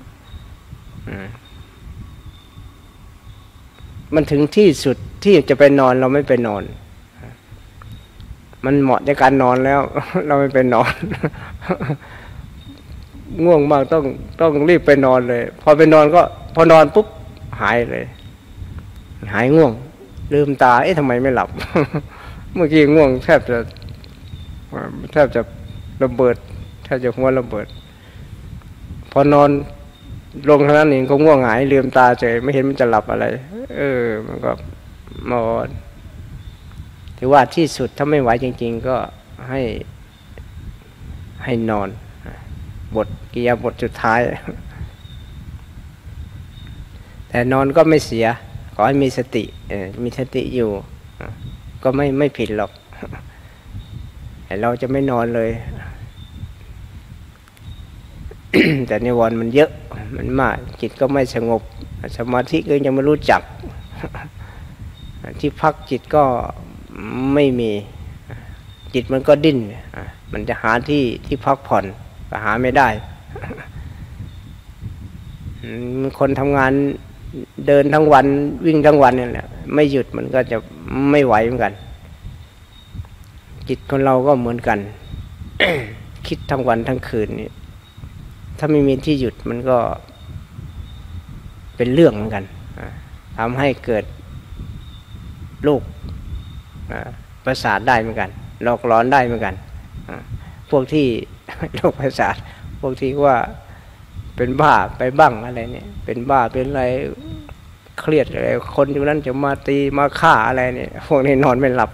มันถึงที่สุดที่จะไปนอนเราไม่ไปนอนมันเหมาะในการนอนแล้ว เราไม่ไปนอน ง่วงมากต้องรีบไปนอนเลยพอไปนอนก็พอนอนปุ๊บหายเลยหายง่วงลืมตาทำไมไม่หลับ เมื่อกี้ง่วงแทบจะระเบิดแทบจะหัวระเบิดพอนอนลงเท่านั้นเองก็ง่วงหายลืมตาเฉยไม่เห็นมันจะหลับอะไรมันก็นอนถือว่าที่สุดถ้าไม่ไหวจริงๆก็ให้นอนบทกิริยาบทสุดท้าย แต่นอนก็ไม่เสียขอให้มีสติมีสติอยู่ก็ไม่ผิดหรอก แต่เราจะไม่นอนเลย แต่นิวรณ์มันเยอะมันมากจิตก็ไม่สงบสมาธิก็ยังไม่รู้จัก ที่พักจิตก็ไม่มีจิตมันก็ดิ้นมันจะหาที่พักผ่อนก็หาไม่ได้คนทำงานเดินทั้งวันวิ่งทั้งวันนี่แหละไม่หยุดมันก็จะไม่ไหวเหมือนกันจิตคนเราก็เหมือนกัน คิดทั้งวันทั้งคืนนี่ถ้าไม่มีที่หยุดมันก็เป็นเรื่องเหมือนกันทำให้เกิดโรคประสาทได้เหมือนกันโรคร้อนได้เหมือนกันพวกที่โรคประสาทพวกที่ว่าเป็นบ้าไปบ้างอะไรเนี่ยเป็นบ้าเป็นอะไรเครียดอะไรคนอยู่นั้นจะมาตีมาฆ่าอะไรเนี่ยพวกนี้นอนไม่หลับ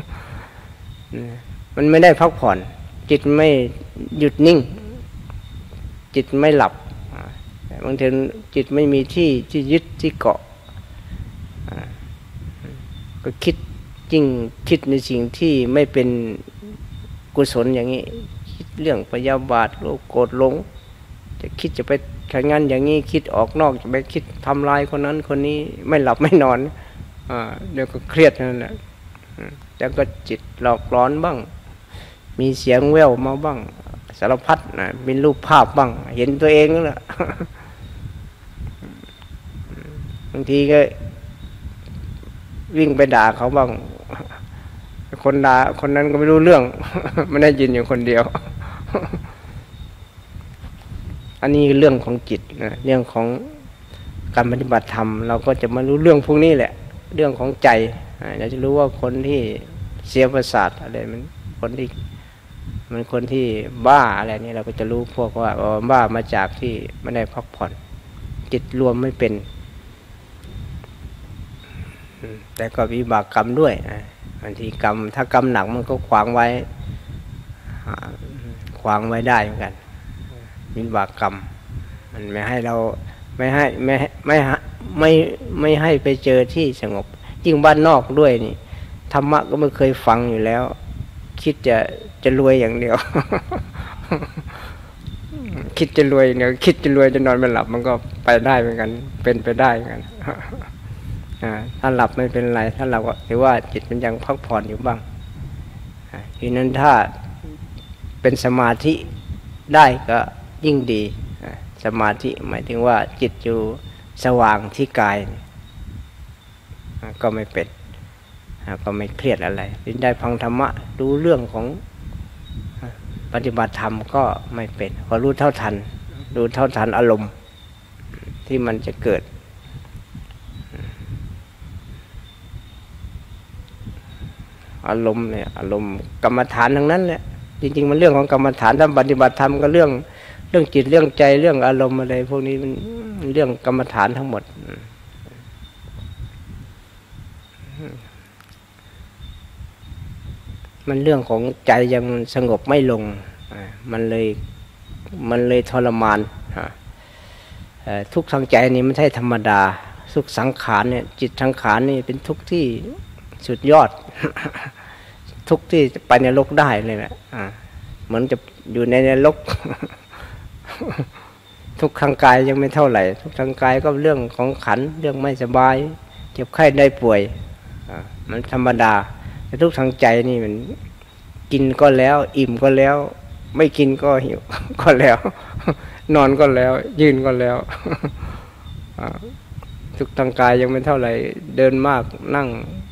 มันไม่ได้พักผ่อนจิตไม่หยุดนิ่งจิตไม่หลับบางทีจิตไม่มีที่ยึดที่เกาะก็คิดจริงคิดในสิ่งที่ไม่เป็นกุศลอย่างนี้คิดเรื่องพยาบาทโลภโกรธหลงจะคิดจะไปทำงานอย่างนี้คิดออกนอกจะไปคิดทำลายคนนั้นคนนี้ไม่หลับไม่นอนเดี๋ยวก็เครียดนั่นแหละแล้วก็จิตหลอกร้อนบ้างมีเสียงแว่วมาบ้างสารพัดมีรูปภาพบ้างเห็นตัวเองนั่นแหละ บางทีก็วิ่งไปด่าเขาบ้างคนด่าคนนั้นก็ไม่รู้เรื่อง ไม่ได้ยินอยู่คนเดียว อันนี้เรื่องของจิตนะเรื่องของการปฏิบัติธรรมเราก็จะมารู้เรื่องพวกนี้แหละเรื่องของใจเราจะรู้ว่าคนที่เสียประสาทอะไรมันคนที่บ้าอะไรนี่เราก็จะรู้พวกว่าบ้ามาจากที่ไม่ได้พักผ่อนจิตรวมไม่เป็นแต่ก็วิบากกรรมด้วยบางทีกรรมถ้ากรรมหนักมันก็ขวางไว้ได้เหมือนกันวิบากกรรมมันไม่ให้เราไม่ให้ไปเจอที่สงบยิ่งบ้านนอกด้วยนี่ธรรมะก็ไม่เคยฟังอยู่แล้วคิดจะรวยอย่างเดียว คิดจะรวยเนี่ยคิดจะรวยจะนอนไม่หลับมันก็ไปได้เหมือนกันเป็นไปได้เหมือนกัน ถ้าหลับไม่เป็นไรถ้าหลับก็ถือว่าจิตมันยังพักผ่อนอยู่บ้างทีนั้นถ้าเป็นสมาธิได้ก็ยิ่งดีสมาธิหมายถึงว่าจิตอยู่สว่างที่กายก็ไม่เป็นก็ไม่เครียดอะไรได้ฟังธรรมะรู้เรื่องของปฏิบัติธรรมก็ไม่เป็นพอรู้เท่าทันอารมณ์ที่มันจะเกิดอารมณ์เนี่ยอารมณ์กรรมฐานทั้งนั้นแหละจริงๆมันเรื่องของกรรมฐานถ้าปฏิบัติธรรมก็เรื่องจิตเรื่องใจเรื่องอารมณ์อะไรพวกนี้มันเรื่องกรรมฐานทั้งหมดมันเรื่องของใจยังสงบไม่ลงมันเลยทรมานทุกข์ทางใจนี่ไม่ใช่ธรรมดาทุกข์สังขารเนี่ยจิตสังขารนี่เป็นทุกข์ที่สุดยอด ทุกข์ที่ไปในนรกได้เลยแหละเหมือนจะอยู่ในนรก ทุกข์ทางกายยังไม่เท่าไหร่ทุกข์ทางกายก็เรื่องของขันธ์เรื่องไม่สบายเจ็บไข้ได้ป่วยมันธรรมดาแต่ทุกข์ทางใจนี่มันกินก็แล้วอิ่มก็แล้วไม่กินก็หิว ก็แล้ว นอนก็แล้วยืนก็แล้ว ทุกข์ทางกายยังไม่เท่าไหร่เดินมากนั่ง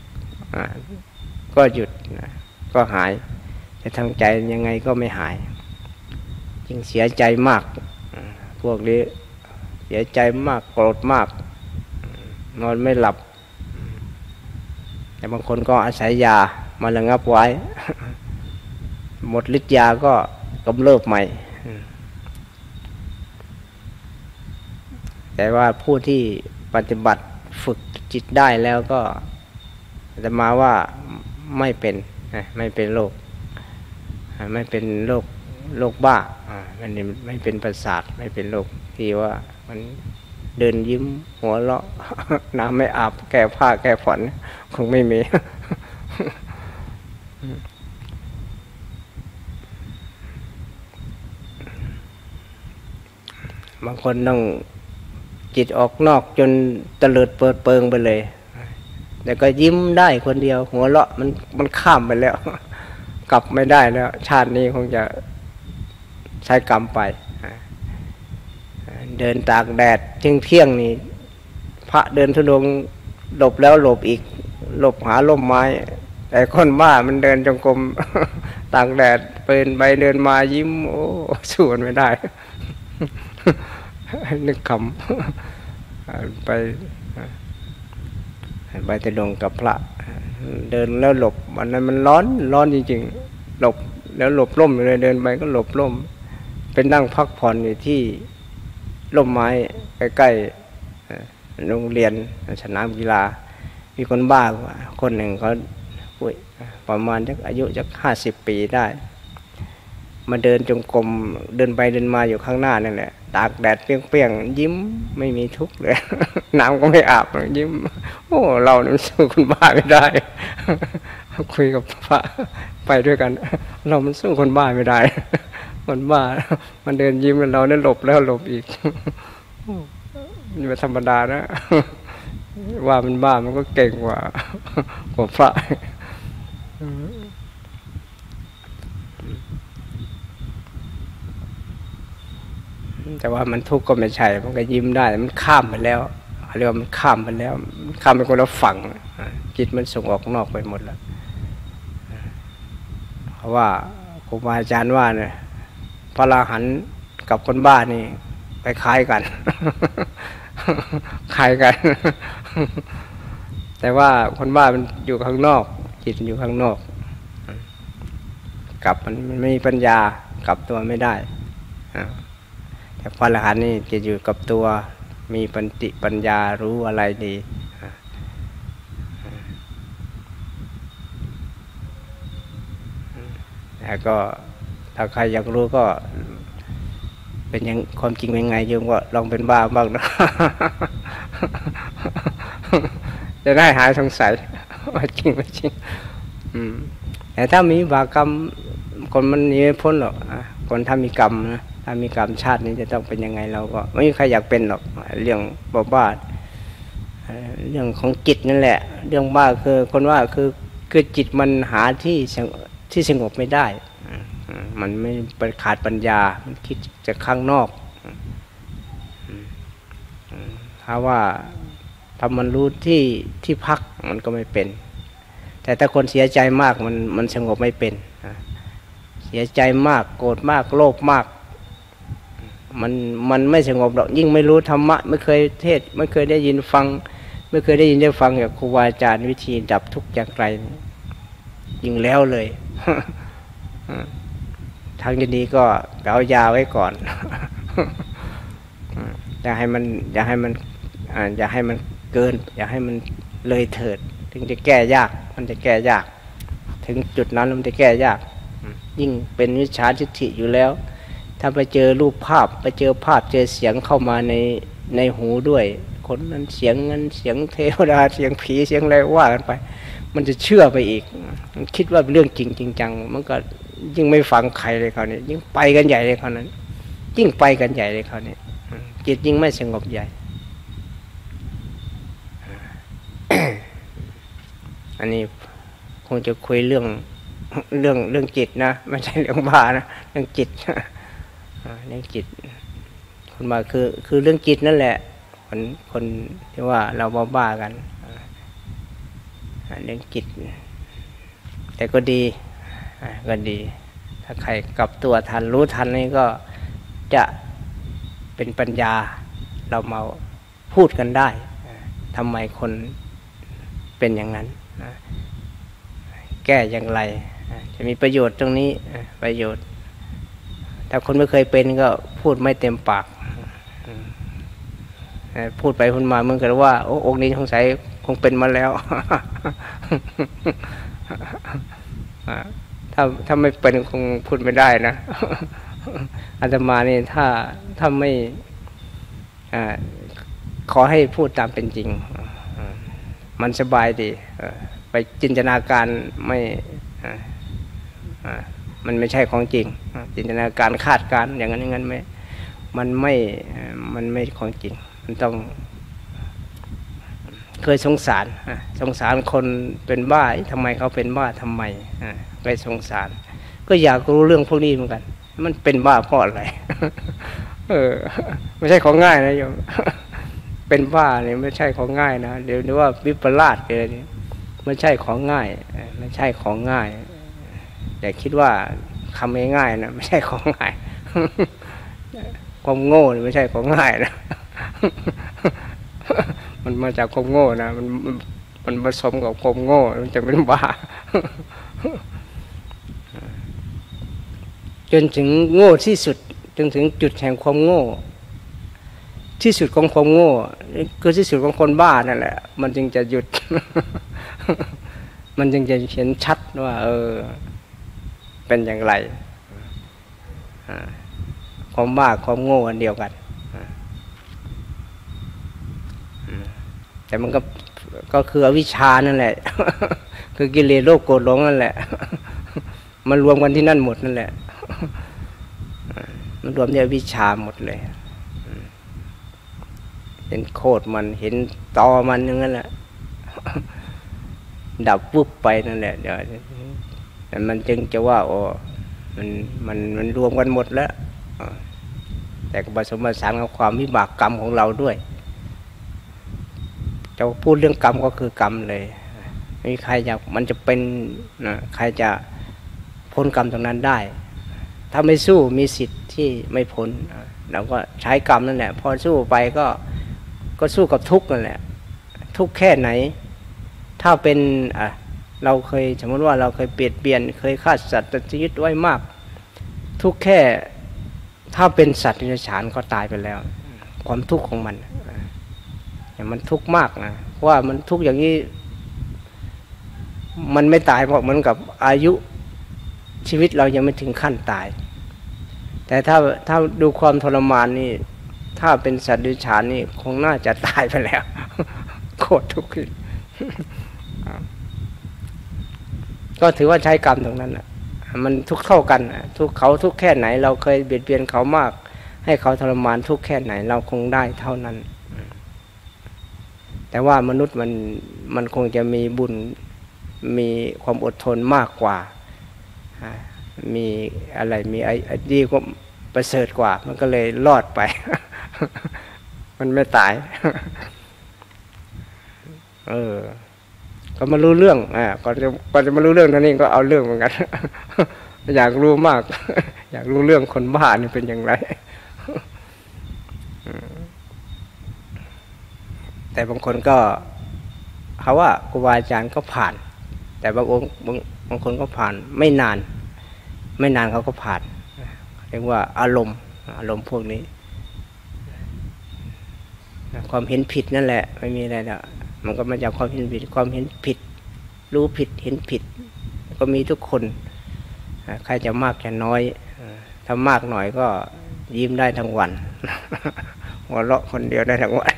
ก็หยุดก็หายแต่ทางใจยังไงก็ไม่หายจึงเสียใจมากพวกนี้เสียใจมากโกรธมากนอนไม่หลับแต่บางคนก็อาศัยยามาระงับไว้ หมดฤทธิ์ยาก็กำเริบใหม่แต่ว่าผู้ที่ปฏิบัติฝึกจิตได้แล้วก็จะมาว่าไม่เป็นโรคไม่เป็นโรคบ้าไม่เป็นประสาทไม่เป็นโรคที่ว่ามันเดินยิ้มหัวเราะ น้ำไม่อาบแก้ผ้าแก้ผ่อนคงไม่มี บางคนต้องจิตออกนอกจนเตลิดเปิดเปิงไปเลยแต่ก็ยิ้มได้คนเดียวหัวเราะมันข้ามไปแล้วกลับไม่ได้แล้วชาตินี้คงจะใช้กรรมไปเดินตากแดดเที่ยงนี่พระเดินธุดงค์หลบแล้วหลบอีกหลบหาร่มไม้แต่คนบ้ามันเดินจงกรม ตากแดดเป็นไปเดินมายิ้มโอ้สู้มันไม่ได้ นึกคำไปธุดงค์กับพระเดินแล้วหลบวันนั้นมันร้อนจริงๆหลบแล้วหลบร่มเลยเดินไปก็หลบร่มเป็นนั่งพักผ่อนอยู่ที่ร่มไม้ใกล้ๆโรงเรียนสนามกีฬามีคนบ้าคนหนึ่งเขาประมาณอายุจะ50 ปีได้มาเดินจงกรมเดินไปเดินมาอยู่ข้างหน้านั่นแหละตากแดดเปรี้ยงๆยิ้มไม่มีทุกข์เลย น้ำก็ไม่อาบยิ้มโอ้เราเนี่ยสู้คนบ้าไม่ได้ คุยกับพระไปด้วยกันเรามันสู้คนบ้าไม่ได้ คนบ้ามันเดินยิ้มเราเนี่ยหลบแล้วหลบอีก นี่เป็นธรรมดานะ ว่ามันบ้ามันก็เก่งกว่าพระแต่ว่ามันทุกข์ก็ไม่ใช่มันก็ยิ้มได้มันข้ามไปแล้วเรียกว่ามันข้ามไปแล้วมันข้ามไปคนละฝั่งจิตมันส่งออกนอกไปหมดแล้วเพราะว่าครูบาอาจารย์ว่าเนี่ยพระอรหันต์กับคนบ้านี่ไปคล้ายกัน คล้ายกัน แต่ว่าคนบ้ามันอยู่ข้างนอกจิตอยู่ข้างนอกกลับมันไม่มีปัญญากลับตัวไม่ได้แต่พระอรหันต์นี่จะอยู่กับตัวมีปัญญารู้อะไรดีแล้วก็ถ้าใครอยากรู้ก็เป็นยังความจริงเป็นไงโยมก็ลองเป็นบ้าบ้างนะ จะได้หายสงสัยว่าจริงไม่จริงแต่ถ้ามีบาปกรรมคนมันหนีไม่พ้นหรอกคนถ้ามีกรรมนะถ้ามีกรรมชาตินี้จะต้องเป็นยังไงเราก็ไม่มีใครอยากเป็นหรอกเรื่องบ้าเรื่องของจิตนั่นแหละเรื่องบ้าคือคนว่าคือจิตมันหาที่สงบไม่ได้มันไม่ขาดปัญญามันคิดจากข้างนอกถ้าว่าถ้ามันรู้ที่พักมันก็ไม่เป็นแต่ถ้าคนเสียใจมากมันสงบไม่เป็นเสียใจมากโกรธมากโลภมากมันไม่สงบหรอกยิ่งไม่รู้ธรรมะไม่เคยเทศไม่เคยได้ยินฟังไม่เคยได้ยินได้ฟังจากครูบาอาจารย์วิธีดับทุกข์อย่างไรยิ่งแล้วเลย ทางดีก็เอายาไว้ก่อน อย่าให้มันเกินอย่าให้มันเลยเถิดถึงจะแก้ยากมันจะแก้ยากถึงจุดนั้นมันจะแก้ยากยิ่งเป็นวิชาทิฏฐิอยู่แล้วถ้าไปเจอรูปภาพไปเจอภาพเจอเสียงเข้ามาในหูด้วยคนนั้นเสียงนั้นเสียงเทวดาเสียงผีเสียงอะไรว่ากันไปมันจะเชื่อไปอีกมันคิดว่าเป็นเรื่องจริงจังมันก็ยิ่งไม่ฟังใครเลยเขาเนี่ยยิ่งไปกันใหญ่เลยเขานั้นยิ่งไปกันใหญ่เลยเขาเนี่ยจิตยิ่งไม่สงบใหญ่ อันนี้คงจะคุยเรื่องจิตนะไม่ใช่เรื่องบ้านะเรื่องจิต เรื่องจิตคนมาคือเรื่องจิตนั่นแหละคนที่ว่าเราบ้ากันเรื่องจิตแต่ก็ดีถ้าใครกลับตัวทันรู้ทันนี่ก็จะเป็นปัญญาเรามาพูดกันได้ทำไมคนเป็นอย่างนั้นแก้อย่างไรจะมีประโยชน์ตรงนี้ประโยชน์ถ้าคนไม่เคยเป็นก็พูดไม่เต็มปากพูดไปพูดมาเหมือนกับว่าโอ้องค์นี้สงสัยคงเป็นมาแล้ว ถ้าไม่เป็นคงพูดไม่ได้นะ อาตมานี่ถ้าไม่ขอให้พูดตามเป็นจริงมันสบายดีไปจินตนาการมันไม่ใช่ของจริงจินตนาการคาดการอย่างนั้นมันไม่ของจริงมันต้องเคยสงสารสงสารคนเป็นบ้าทำไมเขาเป็นบ้าทำไมเคยสงสารก็อยากรู้เรื่องพวกนี้เหมือนกันมันเป็นบ้าเพราะอะไรไม่ใช่ของง่ายนะโยมเป็นบ้าเนี่ยไม่ใช่ของง่ายนะเดี๋ยวนี้ว่าวิปลาสเลยนี่ไม่ใช่ของง่ายไม่ใช่ของง่ายแต่คิดว่าคำง่ายๆนะไม่ใช่ของง่ายความโง่ไม่ใช่ของง่ายนะมันมาจากความโง่นะมันผสมกับความโง่มันจะเป็นบ้าจนถึงโง่ที่สุดจนถึงจุดแห่งความโง่ที่สุดของความโง่คือที่สุดของคนบ้านั่นแหละมันจึงจะหยุดมันจึงจะเห็นชัดว่าเป็นอย่างไรความบ้าความโง่อันเดียวกันแต่มันก็คืออวิชชานั่นแหละคือกิเลสโลภโกรธหลงนั่นแหละมันรวมกันที่นั่นหมดนั่นแหละมันรวมที่อวิชชาหมดเลยเห็นโคตรมันเห็นตอมันอย่างนั้นแหละดับวุบไปนั่นแหละเดี๋ยวแต่มันจึงจะว่ามันรวมกันหมดแล้วแต่ก็ผสมผสานกับความวิบากกรรมของเราด้วยจะพูดเรื่องกรรมก็คือกรรมเลยไม่มีใครอยากมันจะเป็นใครจะพ้นกรรมตรงนั้นได้ถ้าไม่สู้มีสิทธิ์ที่ไม่พ้นเราก็ใช้กรรมนั่นแหละพอสู้ไปก็สู้กับทุกข์นั่นแหละทุกข์แค่ไหนถ้าเป็นเราเคยสมมติว่าเราเคยเบียดเบียนเคยฆ่าสัตว์ตัดชีวิตไว้มากทุกข์แค่ถ้าเป็นสัตว์เดรัจฉานก็ตายไปแล้วความทุกข์ของมันมันทุกข์มากนะเพราะว่ามันทุกข์อย่างนี้มันไม่ตายเพราะเหมือนกับอายุชีวิตเรายังไม่ถึงขั้นตายแต่ถ้าดูความทรมานนี่ถ้าเป็นสัตว์เดรัจฉานนี่คงน่าจะตายไปแล้วโคตรทุกข์ก็ถือว่าใช้กรรมตรงนั้นมันทุกเท่ากันทุกเขาทุกแค่ไหนเราเคยเบียดเบียนเขามากให้เขาทรมานทุกแค่ไหนเราคงได้เท่านั้นแต่ว่ามนุษย์มันคงจะมีบุญมีความอดทนมากกว่ามีอะไรมีไอ้ดีก็ประเสริฐกว่ามันก็เลยรอดไป มันไม่ตายก็มารู้เรื่องก่อนจะมารู้เรื่องนั้นเองก็เอาเรื่องเหมือนกัน อยากรู้มาก อยากรู้เรื่องคนบ้านี่เป็นอย่างไร แต่บางคนก็เขาว่าครูบาอาจารย์ก็ผ่านแต่บางองค์บางคนก็ผ่านไม่นานเขาก็ผ่านเรียกว่าอารมณ์พวกนี้ความเห็นผิดนั่นแหละไม่มีอะไรแล้วมันก็มาจากความเห็นผิดรู้ผิดเห็นผิดก็มีทุกคนใครจะมากจะน้อยถ้ามากหน่อยก็ยิ้มได้ทั้งวันหัวเราะคนเดียวได้ทั้งวัน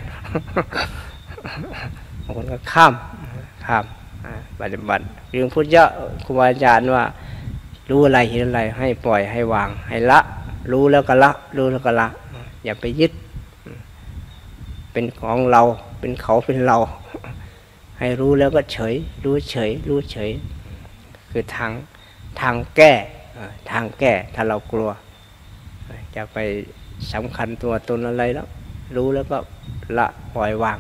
บางคนก็ข้ามปฏิบัติเรื่องพุทธเจ้าครูบาอาจารย์ว่ารู้อะไรเห็นอะไรให้ปล่อยให้วางให้ละรู้แล้วก็ละอย่าไปยึดเป็นของเราเป็นเขาเป็นเราให้รู้แล้วก็เฉยรู้เฉยคือทางแก้ถ้าเรากลัวจะไปสำคัญตัวตนอะไรแล้วรู้แล้วก็ละปล่อยวาง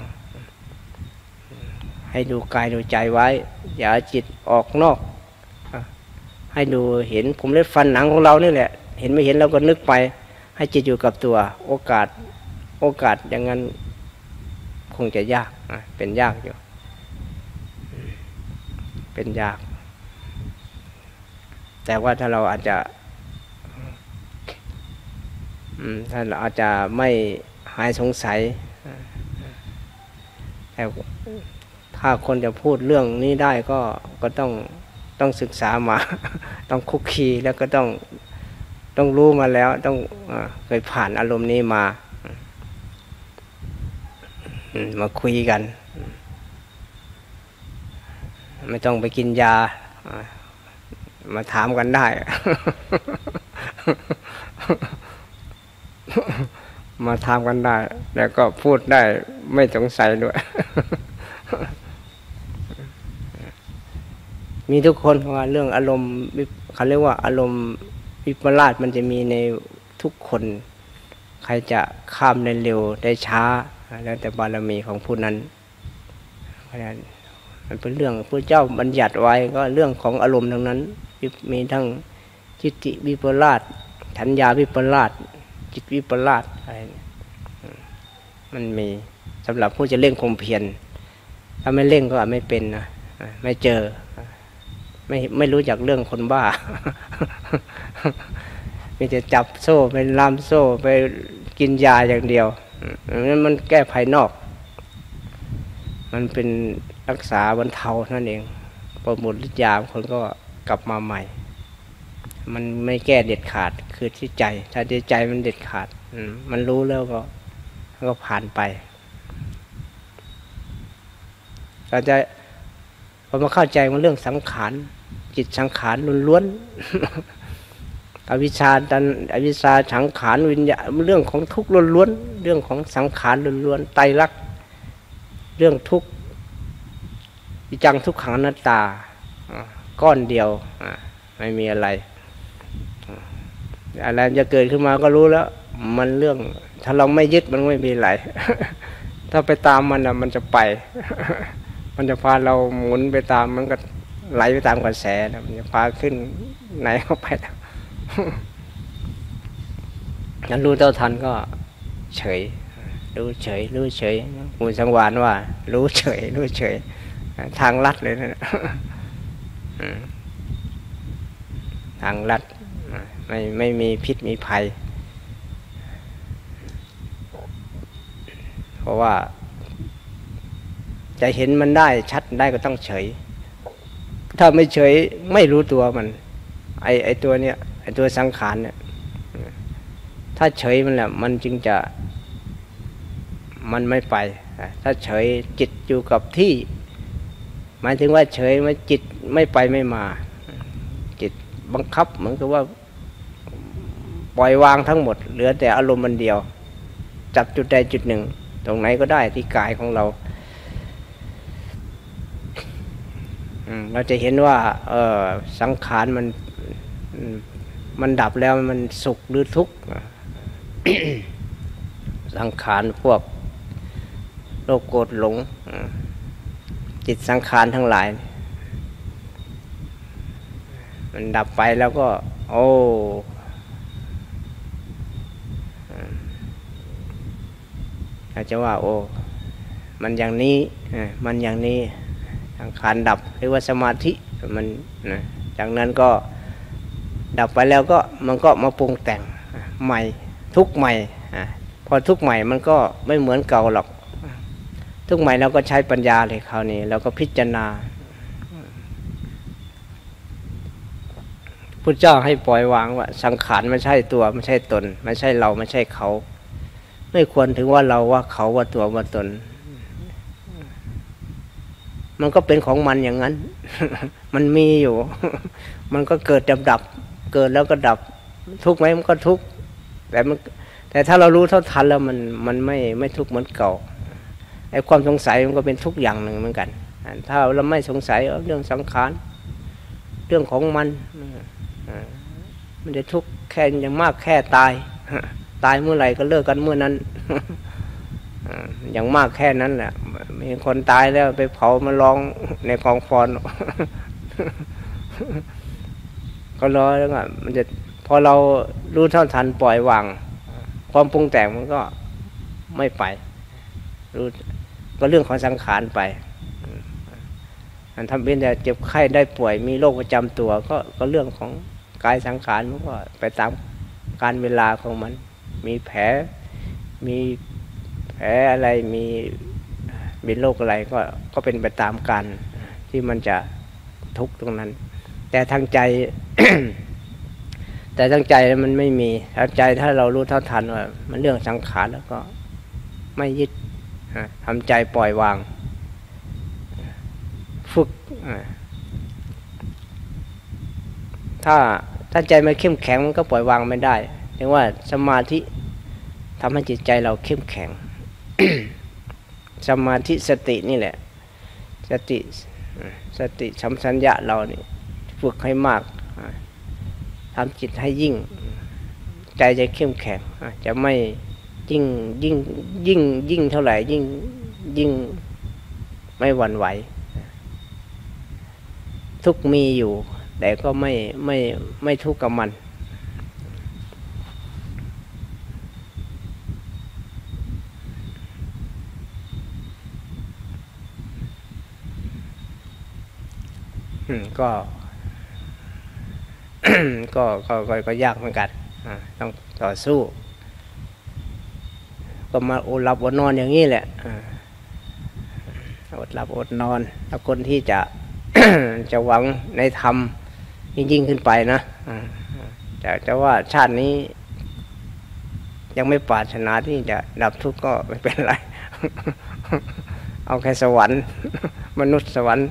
ให้ดูกายดูใจไว้อย่าจิตออกนอกให้ดูเห็นผมเล็บฟันหนังของเรานี่แหละเห็นไม่เห็นเราก็นึกไปให้จิตอยู่กับตัวโอกาสอย่างนั้นคงจะยากเป็นยากอยู่เป็นยากแต่ว่าถ้าเราอาจจะไม่หายสงสัยแต่ถ้าคนจะพูดเรื่องนี้ได้ก็ต้องศึกษามา ต้องคุกคีแล้วก็ต้องรู้มาแล้วต้องเคยผ่านอารมณ์นี้มาคุยกันไม่ต้องไปกินยามาถามกันได้ มาถามกันได้แล้วก็พูดได้ไม่สงสัยด้วยมีทุกคนว่าเรื่องอารมณ์เขาเรียกว่าอารมณ์วิปลาสมันจะมีในทุกคนใครจะข้ามได้เร็วได้ช้าแล้วแต่บารมีของผู้นั้นเพราะฉะนั้นมันเป็นเรื่องพระเจ้าบัญญัติไว้ก็เรื่องของอารมณ์ทั้งนั้นมีทั้งจิตวิปลาสสัญญาวิปลาสจิตวิปลาสอะไรมันมีสำหรับผู้จะเร่งความเพียรถ้าไม่เร่งก็อาจไม่เป็นนะไม่เจอไม่รู้จักเรื่องคนบ้ามีแต่จับโซ่เป็นล่ามโซ่ไปกินยาอย่างเดียวนั้นมันแก้ภายนอกมันเป็นรักษาบรรเทานั่นเองพอหมดฤทธิ์ยาคนก็กลับมาใหม่มันไม่แก้เด็ดขาดคือที่ใจถ้าที่ใจมันเด็ดขาดมันรู้แล้วก็ผ่านไปเราจะพอมาเข้าใจมันเรื่องสังขารจิตสังขารล้วนๆอวิชชาสังขารวิญญาณเรื่องของทุกข์ล้วนๆเรื่องของสังขารล้วนๆไตรลักษณ์เรื่องทุกข์วิจังทุกขังอนัตตาก้อนเดียวไม่มีอะไรอะไรจะเกิดขึ้นมาก็รู้แล้วมันเรื่องถ้าเราไม่ยึดมันไม่มีอะไรถ้าไปตามมันจะไปมันจะพาเราหมุนไปตามมันก็ไหลไปตามกระแสนะมันจะพาขึ้นไหนก็ไปงั้นรู้เท่าทันก็เฉยรู้เฉยหูสังวานว่ารู้เฉยทางลัดเลยนะทางลัดไม่มีพิษมีภัยเพราะว่าจะเห็นมันได้ชัดได้ก็ต้องเฉยถ้าไม่เฉยไม่รู้ตัวมันไอตัวเนี้ยไอตัวสังขารเนี่ยถ้าเฉยมันแหละมันจึงจะมันไม่ไปถ้าเฉยจิตอยู่กับที่หมายถึงว่าเฉยมันจิตไม่ไปไม่มาจิตบังคับเหมือนกับว่าปล่อยวางทั้งหมดเหลือแต่อารมณ์มันเดียวจับจุดใดจุดหนึ่งตรงไหนก็ได้ที่กายของเราเราจะเห็นว่าสังขารมันดับแล้วมันสุขหรือทุกข์ สังขารพวกโลภโกรธหลงจิตสังขารทั้งหลายมันดับไปแล้วก็โอ้อาจจะว่าโอ้มันอย่างนี้มันอย่างนี้สังขารดับเรียกว่าสมาธิมันจากนั้นก็ดับไปแล้วก็มันก็มาปรุงแต่งใหม่ทุกใหม่พอทุกใหม่มันก็ไม่เหมือนเก่าหรอกทุกใหม่เราก็ใช้ปัญญาเลยคราวนี้เราก็พิจารณาพุทธเจ้าให้ปล่อยวางว่าสังขารไม่ใช่ตัวไม่ใช่ตนไม่ใช่เราไม่ใช่เขาไม่ควรถึงว่าเราว่าเขาว่าตัวว่าตนมันก็เป็นของมันอย่างนั้น มันมีอยู่ มันก็เกิดดับเกิดแล้วก็ดับทุกข์ไหมมันก็ทุกข์แต่ถ้าเรารู้เท่าทันแล้วมันไม่ทุกข์เหมือนเก่าไอ้ความสงสัยมันก็เป็นทุกข์อย่างหนึ่งเหมือนกันถ้าเราไม่สงสัยเรื่องสังขารเรื่องของมันจะทุกข์แค่อย่างมากแค่ตายเมื่อไหร่ก็เลิกกันเมื่อนั้นอย่างมากแค่นั้นแหละมีคนตายแล้วไปเผามาร้องในกองฟอน ก็รอแล้วก็มันจะพอเรารู้เท่าทันปล่อยวางความปรุงแต่งมันก็ไม่ไปรู้ก็เรื่องของสังขารไปอันทำเป็นแต่เจ็บไข้ได้ป่วยมีโรคประจำตัวก็เรื่องของกายสังขารมันก็ไปตามการเวลาของมันมีแผลอะไรมีโรคอะไรก็เป็นไปตามการที่มันจะทุกข์ตรงนั้นแต่ทางใจ แต่ทางใจมันไม่มีทางใจถ้าเรารู้เท่าทันว่ามันเรื่องสังขารแล้วก็ไม่ยึดทำใจปล่อยวางฝึกถ้าใจไม่เข้มแข็งมันก็ปล่อยวางไม่ได้ถึงว่าสมาธิทำให้จิตใจเราเข้มแข็ง สมาธิสตินี่แหละสติสัมปชัญญะเรานี่ฝึกให้มากทำจิตให้ยิ่งใจจะเข้มแข็งจะไม่ยิ่งเท่าไหร่ยิ่งไม่หวั่นไหวทุกมีอยู่แต่ก็ไม่ทุกข์กับมันก็ก็ยากเหมือนกันต้องต่อสู้ก็มาอดหลับอดนอนอย่างนี้แหละอดหลับอดนอนถ้าคนที่จะ จะหวังในธรรมยิ่งขึ้นไปนะจะว่าชาตินี้ยังไม่ปรารถนาที่จะดับทุกข์ก็ไม่เป็นไร เอาแค่สวรรค์ มนุษย์สวรรค์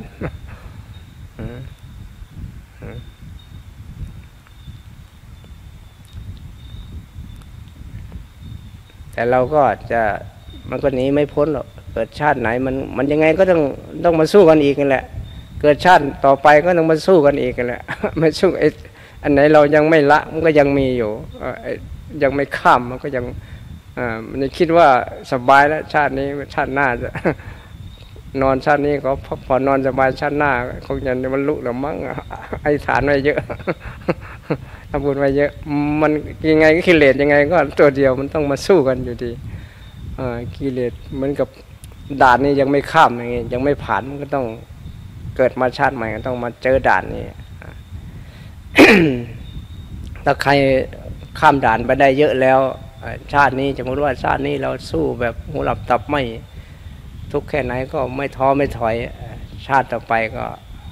แต่เราก็จะมันก็หนีไม่พ้นหรอกเกิดชาติไหนมันยังไงก็ต้องมาสู้กันอีกนั่นแหละเกิดชาติต่อไปก็ต้องมาสู้กันอีกนั่นแหละไม่สู้อันไหนเรายังไม่ละมันก็ยังมีอยู่ยังไม่ข้ามมันก็ยังมันจะคิดว่าสบายแล้วชาตินี้ชาติหน้าจะ นอนชาตินี้ก็พักผ่อนนอนสบายชาติหน้าคงจะมันลุกหรือมั้งไอ้ฐานไว้เยอะ ทำบุญไว้เยอะมันยังไงก็กิเลสยังไงก็ตัวเดียวมันต้องมาสู้กันอยู่ดีกิเลสเหมือนกับด่านนี้ยังไม่ข้ามอย่างเงี้ยยังไม่ผ่านมันก็ต้องเกิดมาชาติใหม่ก็ต้องมาเจอด่านนี้ ถ้าใครข้ามด่านไปได้เยอะแล้วชาตินี้จะมารู้ว่าชาตินี้เราสู้แบบหูหลับตับไม่ทุกข์แค่ไหนก็ไม่ท้อไม่ถอยชาติต่อไปก็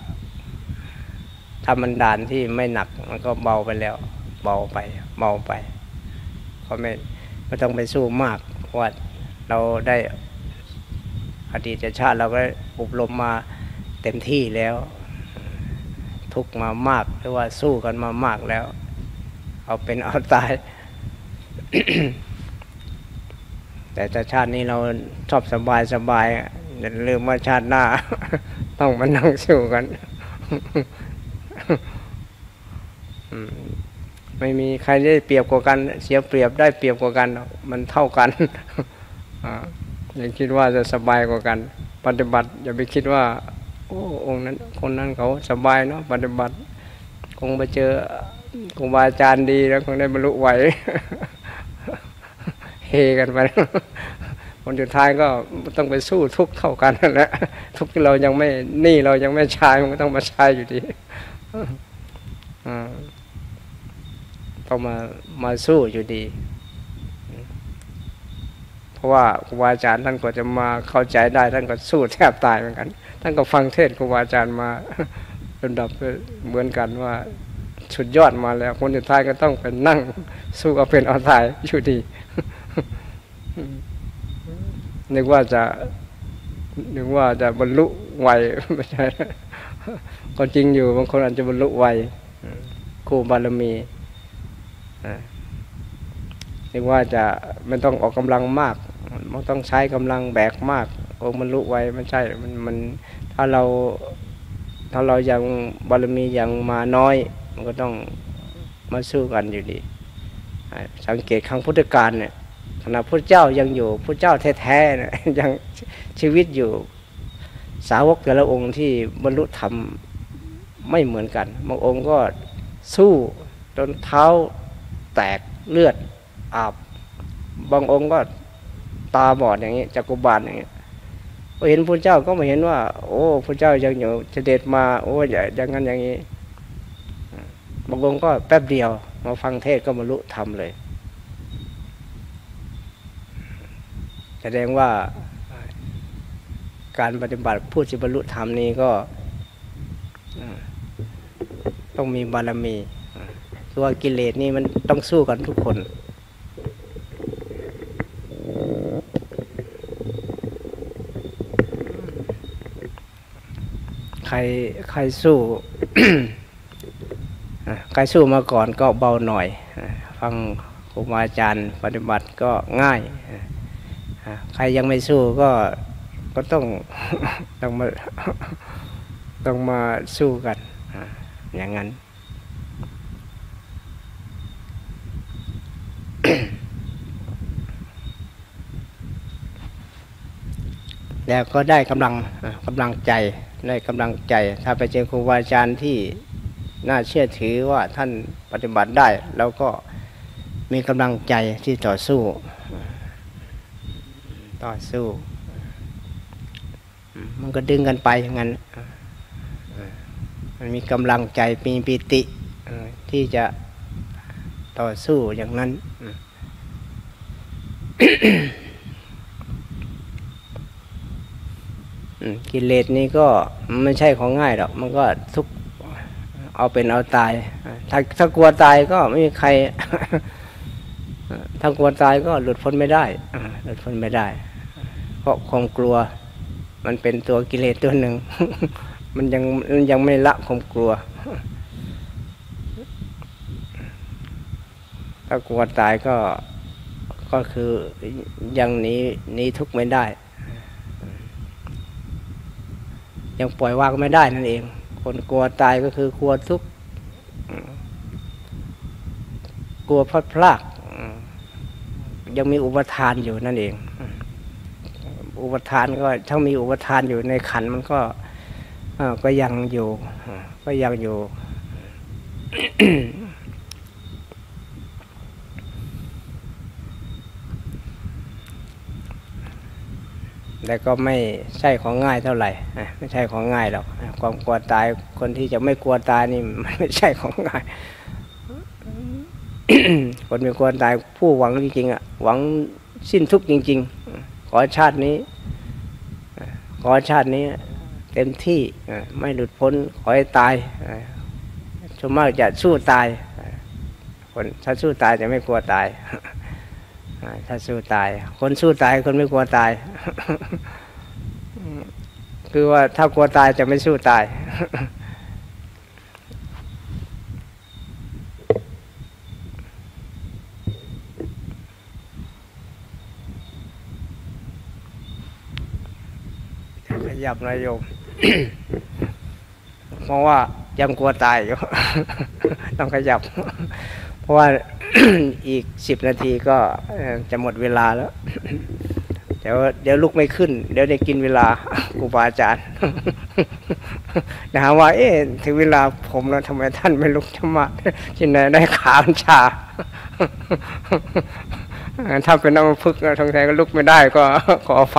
ถ้ามันด่านที่ไม่หนักมันก็เบาไปแล้วเบาไปก็ไม่ต้องไปสู้มากเพราะว่าเราได้อดีตชาติเราก็อบรมมาเต็มที่แล้วทุกข์มามากหรือว่าสู้กันมามากแล้วเอาเป็นเอาตาย แต่ชาตินี้เราชอบสบายอย่าลืมว่าชาติหน้า ต้องมานั่งสู้กัน ไม่มีใครได้เปรียบกว่ากันเสียเปรียบได้เปรียบกว่ากันมันเท่ากัน อย่าคิดว่าจะสบายกว่ากันปฏิบัติอย่าไปคิดว่าโอ้องค์นั้นคนนั้นเขาสบายเนาะปฏิบัติคงไปเจอครูบาอาจารย์ดีแล้วคงได้บรรลุไหว เฮกันไป คนสุดท้ายก็ต้องไปสู้ทุกข์เท่ากันนั่นแหละทุกข์ที่เรายังไม่นี่เรายังไม่ใช้มันก็ต้องมาใช้อยู่ดีต้องมาสู้อยู่ดีเพราะว่าครูบาอาจารย์ท่านก็จะมาเข้าใจได้ท่านก็สู้แทบตายเหมือนกันท่านก็ฟังเทศน์ครูบาอาจารย์มาลำดับเหมือนกันว่าสุดยอดมาแล้วคนสุดท้ายก็ต้องไปนั่งสู้เอาเป็นเอาตายอยู่ดี นึกว่าจะบรรลุไวไม่ใช่ ก็จริงอยู่บางคนอาจจะบรรลุไวครูบารมีนึกว่าจะไม่ต้องออกกำลังมากมันต้องใช้กำลังแบกมากองค์บรรลุไวไม่ใช่มันถ้าเรายังบารมียังมาน้อยมันก็ต้องมาสู้กันอยู่ดีสังเกตครั้งพุทธกาลเนี่ยขณะพระเจ้ายังอยู่พระเจ้าแท้ๆเนี่ยยังชีวิตอยู่สาวกแต่ละองค์ที่บรรลุธรรมไม่เหมือนกันบางองค์ก็สู้จนเท้าแตกเลือดอาบบางองค์ก็ตาบอดอย่างนี้จักรุบาลอย่างนี้พอเห็นพระเจ้าก็ไม่เห็นว่าโอ้พระเจ้ายังอยู่เสด็จมาโอ้อย่างนั้นอย่างนี้บางองค์ก็แป๊บเดียวมาฟังเทศก็บรรลุธรรมเลยแสดงว่าการปฏิบัติผู้ที่บรรลุธรรมนี้ก็ต้องมีบารมีตัวกิเลสนี่มันต้องสู้กันทุกคนใครสู้ ใครสู้มาก่อนก็เบาหน่อยฟังครูบาอาจารย์ปฏิบัติก็ง่ายใครยังไม่สู้ก็ก็ต้อง ต้องมาต้องมาสู้กันอย่างนั้น แล้วก็ได้กำลังใจได้กำลังใจถ้าไปเจอครูบาอาจารย์ที่น่าเชื่อถือว่าท่านปฏิบัติได้แล้วก็มีกำลังใจที่ต่อสู้มันก็ดึงกันไปอย่างนั้นมันมีกำลังใจมีปิติที่จะต่อสู้อย่างนั้น กิเลสนี้ก็ไม่ใช่ของง่ายหรอกมันก็ทุกเอาเป็นเอาตายถ้ากลัวตายก็ไม่มีใคร ถ้ากลัวตายก็หลุดพ้นไม่ได้หลุดพ้นไม่ได้เพราะความกลัวมันเป็นตัวกิเลสตัวหนึ่ง มันยังไม่ละความกลัว ถ้ากลัวตายก็คือยังหนีทุกข์ไม่ได้ยังปล่อยวางไม่ได้นั่นเองคนกลัวตายก็คือกลัวทุกข์กลัวพลัดพรากยังมีอุปทานอยู่นั่นเองอุปทานก็ถ้ามีอุปทานอยู่ในขันมันก็ยังอยู่แต่ก็ไม่ใช่ของง่ายเท่าไหร่ไม่ใช่ของง่ายหรอกความกลัวตายคนที่จะไม่กลัวตายนี่มันไม่ใช่ของง่าย คนไม่กลัวตายผู้หวังจริงๆหวังสิ้นทุกข์จริงๆขอชาตินี้เต็มที่ไม่หลุดพ้นขอให้ตายส่วนมากจะสู้ตายคนถ้าสู้ตายจะไม่กลัวตายถ้าสู้ตายคนสู้ตายคนไม่กลัวตาย คือว่าถ้ากลัวตายจะไม่สู้ตาย ขยับนายโยม เพราะว่ายังกลัวตายอยู่ ต้องขยับ เพราะว่า อีก10 นาทีก็จะหมดเวลาแล้ว เดี๋ยวลุกไม่ขึ้นเดี๋ยวได้กินเวลาครูบาอาจารย์ ถามว่าถึงเวลาผมแล้วทำไมท่านไม่ลุกธรรมะที่ไหนได้ขาชา ถ้าเป็นน้ำพึกทางไทยก็ลุกไม่ได้ก็ขอไฟ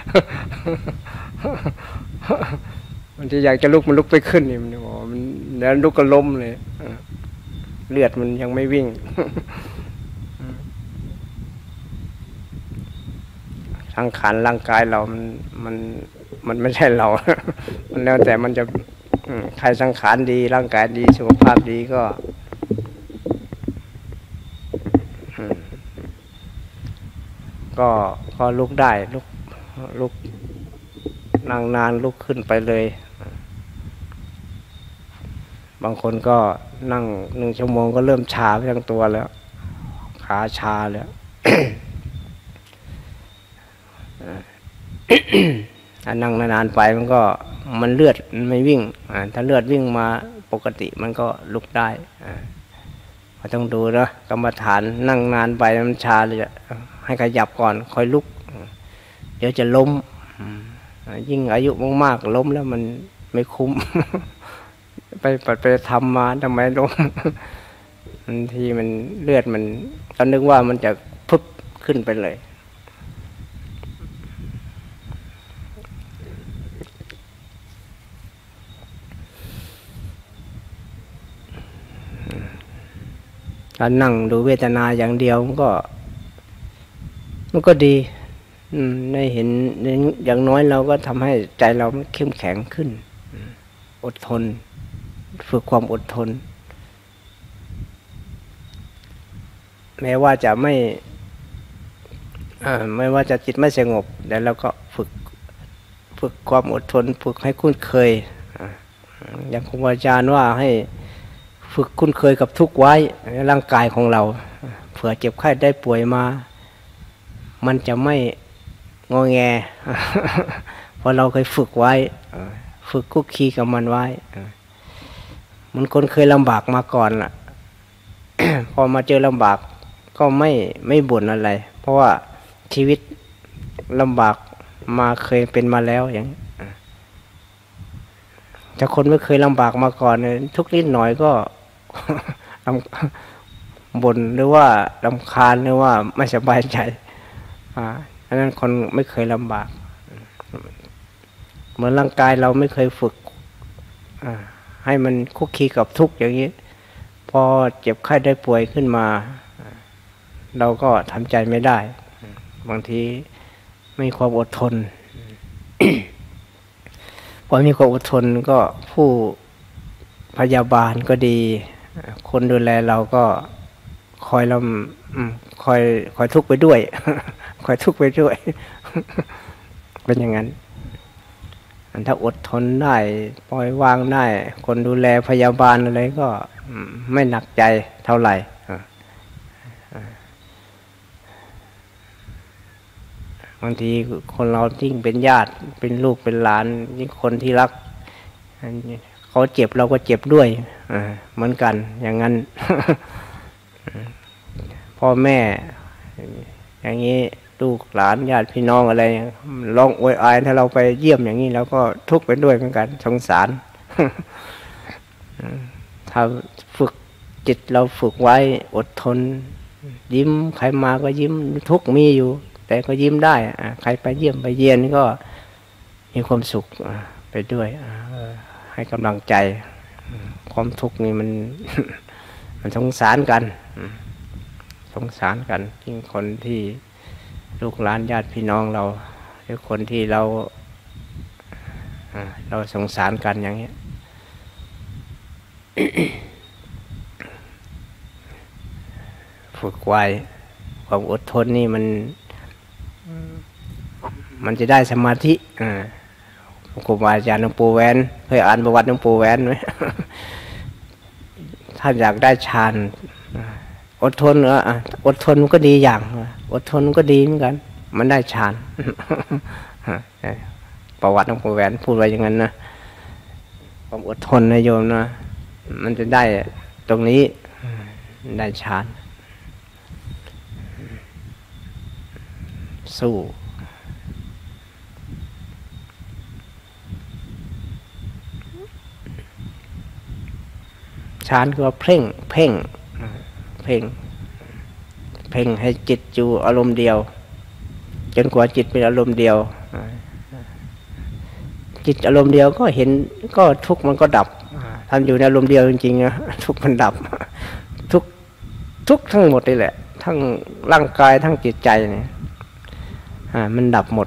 บางทีอยากจะลุกมันลุกไปขึ้นนี่มันแล้วลุกก็ล้มเลยเลือดมันยังไม่วิ่ง สังขารร่างกายเรามันไม่ใช่เรา มันแล้วแต่มันจะใครสังขารดีร่างกายดีสุขภาพดีก็ลุกได้ลุกนั่งนานลุกขึ้นไปเลยบางคนก็นั่ง1 ชั่วโมงก็เริ่มชาไปทั้งตัวแล้วขาชาแล้ว ถ้านั่งนานๆไปมันเลือดไม่วิ่งถ้าเลือดวิ่งมาปกติมันก็ลุกได้ก็ต้องดูนะกรรมฐานนั่งนานไปมันชาเลยให้ขยับก่อนค่อยลุกเดี๋ยวจะล้มยิ่งอายุมากๆล้มแล้วมันไม่คุ้ม ไปทำมาทำไมล้ม บางทีมันเลือดมันตอนนึกว่ามันจะพึบขึ้นไปเลยการนั่งดูเวทนาอย่างเดียวมันก็ดีได้เห็นอย่างน้อยเราก็ทำให้ใจเราเข้มแข็งขึ้นอดทนฝึกความอดทนแม้ว่าจะไม่ว่าจะจิตไม่สงบแต่เราก็ฝึกความอดทนฝึกให้คุ้นเคยอย่างครูอาจารย์ว่าให้ฝึกคุ้นเคยกับทุกข์ไว้ในร่างกายของเราเผื่อเจ็บไข้ได้ป่วยมามันจะไม่งอแงเพราะเราเคยฝึกไว้ฝึกคุกคีกับมันไว้มันคนเคยลำบากมาก่อนล่ะ พอมาเจอลำบากก็ไม่บ่นอะไร เพราะว่าชีวิตลำบากมาเคยเป็นมาแล้วอย่างถ้าคนไม่เคยลำบากมาก่อนทุกนิดหน่อยก็ บ่นหรือว่ารำคาญหรือว่าไม่สบายใจอันนั้นคนไม่เคยลำบากเหมือนร่างกายเราไม่เคยฝึกให้มันคุกคีกับทุกข์อย่างนี้พอเจ็บไข้ได้ป่วยขึ้นมาเราก็ทำใจไม่ได้บางทีไม่มีความอดทน พอมีความอดทนก็ผู้พยาบาลก็ดีคนดูแลเราก็คอยคอยทุกข์ไปด้วย คอยทุกข์ไปด้วย เป็นอย่างนั้นถ้าอดทนได้ปล่อยวางได้คนดูแลพยาบาลอะไรก็ไม่หนักใจเท่าไหร่บางทีคนเรายิ่งเป็นญาติเป็นลูกเป็นหลานยิ่งคนที่รักเขาเจ็บเราก็เจ็บด้วยเหมือนกันอย่างนั้น พ่อแม่อย่างนี้ลูกหลานญาติพี่น้องอะไรร้องโวยอายถ้าเราไปเยี่ยมอย่างนี้เราก็ทุกข์ไปด้วยเหมือนกันสงสาร ถ้าฝึกจิตเราฝึกไว้อดทนยิ้มใครมาก็ยิ้มทุกข์มีอยู่แต่ก็ยิ้มได้ใครไปเยี่ยมไปเยียนก็มีความสุขไปด้วยให้กำลังใจความทุกข์นี่มัน มันสงสารกันสงสารกันยิ่งคนที่ลูกหลานญาติพี่น้องเราหรือคนที่เราสงสารกันอย่างนี้ ฝึกไว้ความอดทนนี่มันจะได้สมาธิครูบาอาจารย์หลวงปู่แหวนเคยอ่านประวัติหลวงปู่แหวนไหม ถ้าอยากได้ฌานอดทนอดทนมันก็ดีอย่างอดทนมันก็ดีเหมือนกันมันได้ฌาน ประวัติหลวงปู่แหวนพูดไว้อย่างนั้นนะความอดทนนะโยมนะมันจะได้ตรงนี้ได้ฌานสู้ฌานคือว่าเพ่งให้จิตอยู่อารมณ์เดียวจนกว่าจิตเป็นอารมณ์เดียวจิตอารมณ์เดียวก็เห็นก็ทุกข์มันก็ดับท่านอยู่ในอารมณ์เดียวจริงๆนะทุกข์มันดับทุกทั้งหมดเลยแหละทั้งร่างกายทั้งจิตใจเนี่ยมันดับหมด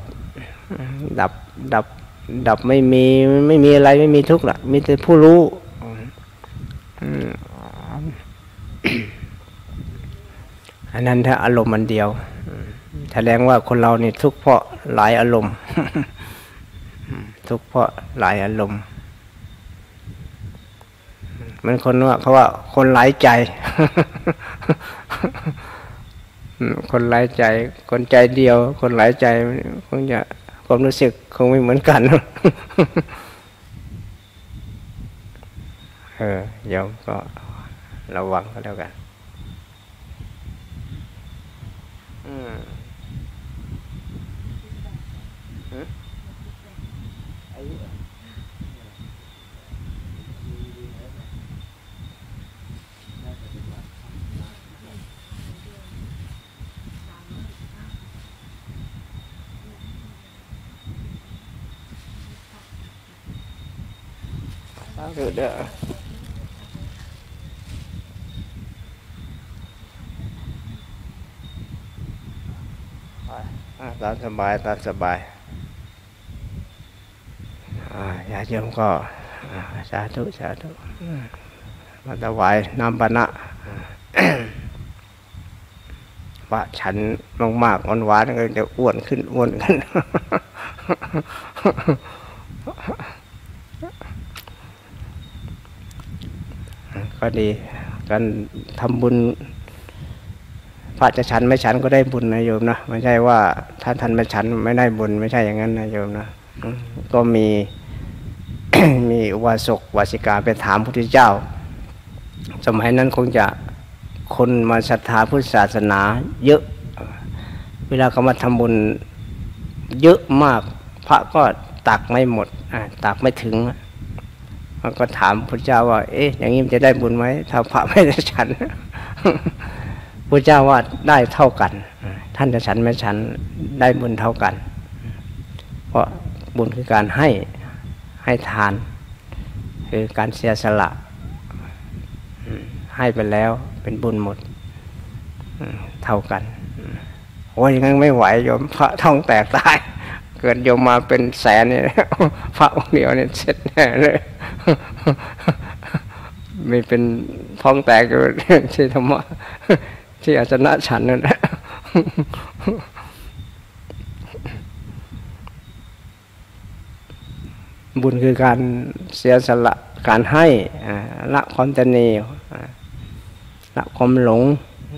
ดับไม่มีอะไรไม่มีทุกข์ละมีแต่ผู้รู้อันนั้นถ้าอารมณ์มันเดียวแสดงว่าคนเรานี่ทุกข์เพราะหลายอารมณ์ ทุกข์เพราะหลายอารมณ์มันคนว่าเขาว่าคนหลายใจ คนหลายใจคนใจเดียวคนหลายใจคงจะความรู้สึกคงไม่เหมือนกัน โยมก็ระวังก็แล้วกันเด้อตามสบายญาติโยมก็สาธุมาถวายน้ำปานะว่าฉันมากๆหวานๆก็จะอ้วนขึ้น ก็ดีการทำบุญพระจะฉันไม่ฉันก็ได้บุญนะโยมนะไม่ใช่ว่าถ้าท่านไม่ฉันไม่ได้บุญไม่ใช่อย่างนั้นนะโยมนะก็มี มีอุบาสกวาสิกาไปถามพระพุทธเจ้าสมัยนั้นคงจะคนมาศรัทธาพุทธศาสนาเยอะเวลาเขามาทำบุญเยอะมากพระก็ตักไม่หมดตักไม่ถึงมันก็ถามพระเจ้าว่าเอ๊ะอย่างนี้มันจะได้บุญไหมถ้าพระไม่ได้ฉัน พระเจ้าว่าได้เท่ากันท่านจะฉันไม่ฉันได้บุญเท่ากันเพราะบุญคือการให้ทานคือการเสียสละให้ไปแล้วเป็นบุญหมดเท่ากันโอ้ยยังไม่ไหวโยมพระท้องแตกตายเกิดโยมมาเป็นแสนเนี่ยพระองค์เดียวเนี่ยเสร็จแน่เลยไม่เป็นท้องแตกอยู่ที่ธรรมะที่อาสนะฉันนั่นแหละบุญคือการเสียสละการให้ละความตนีละความหลง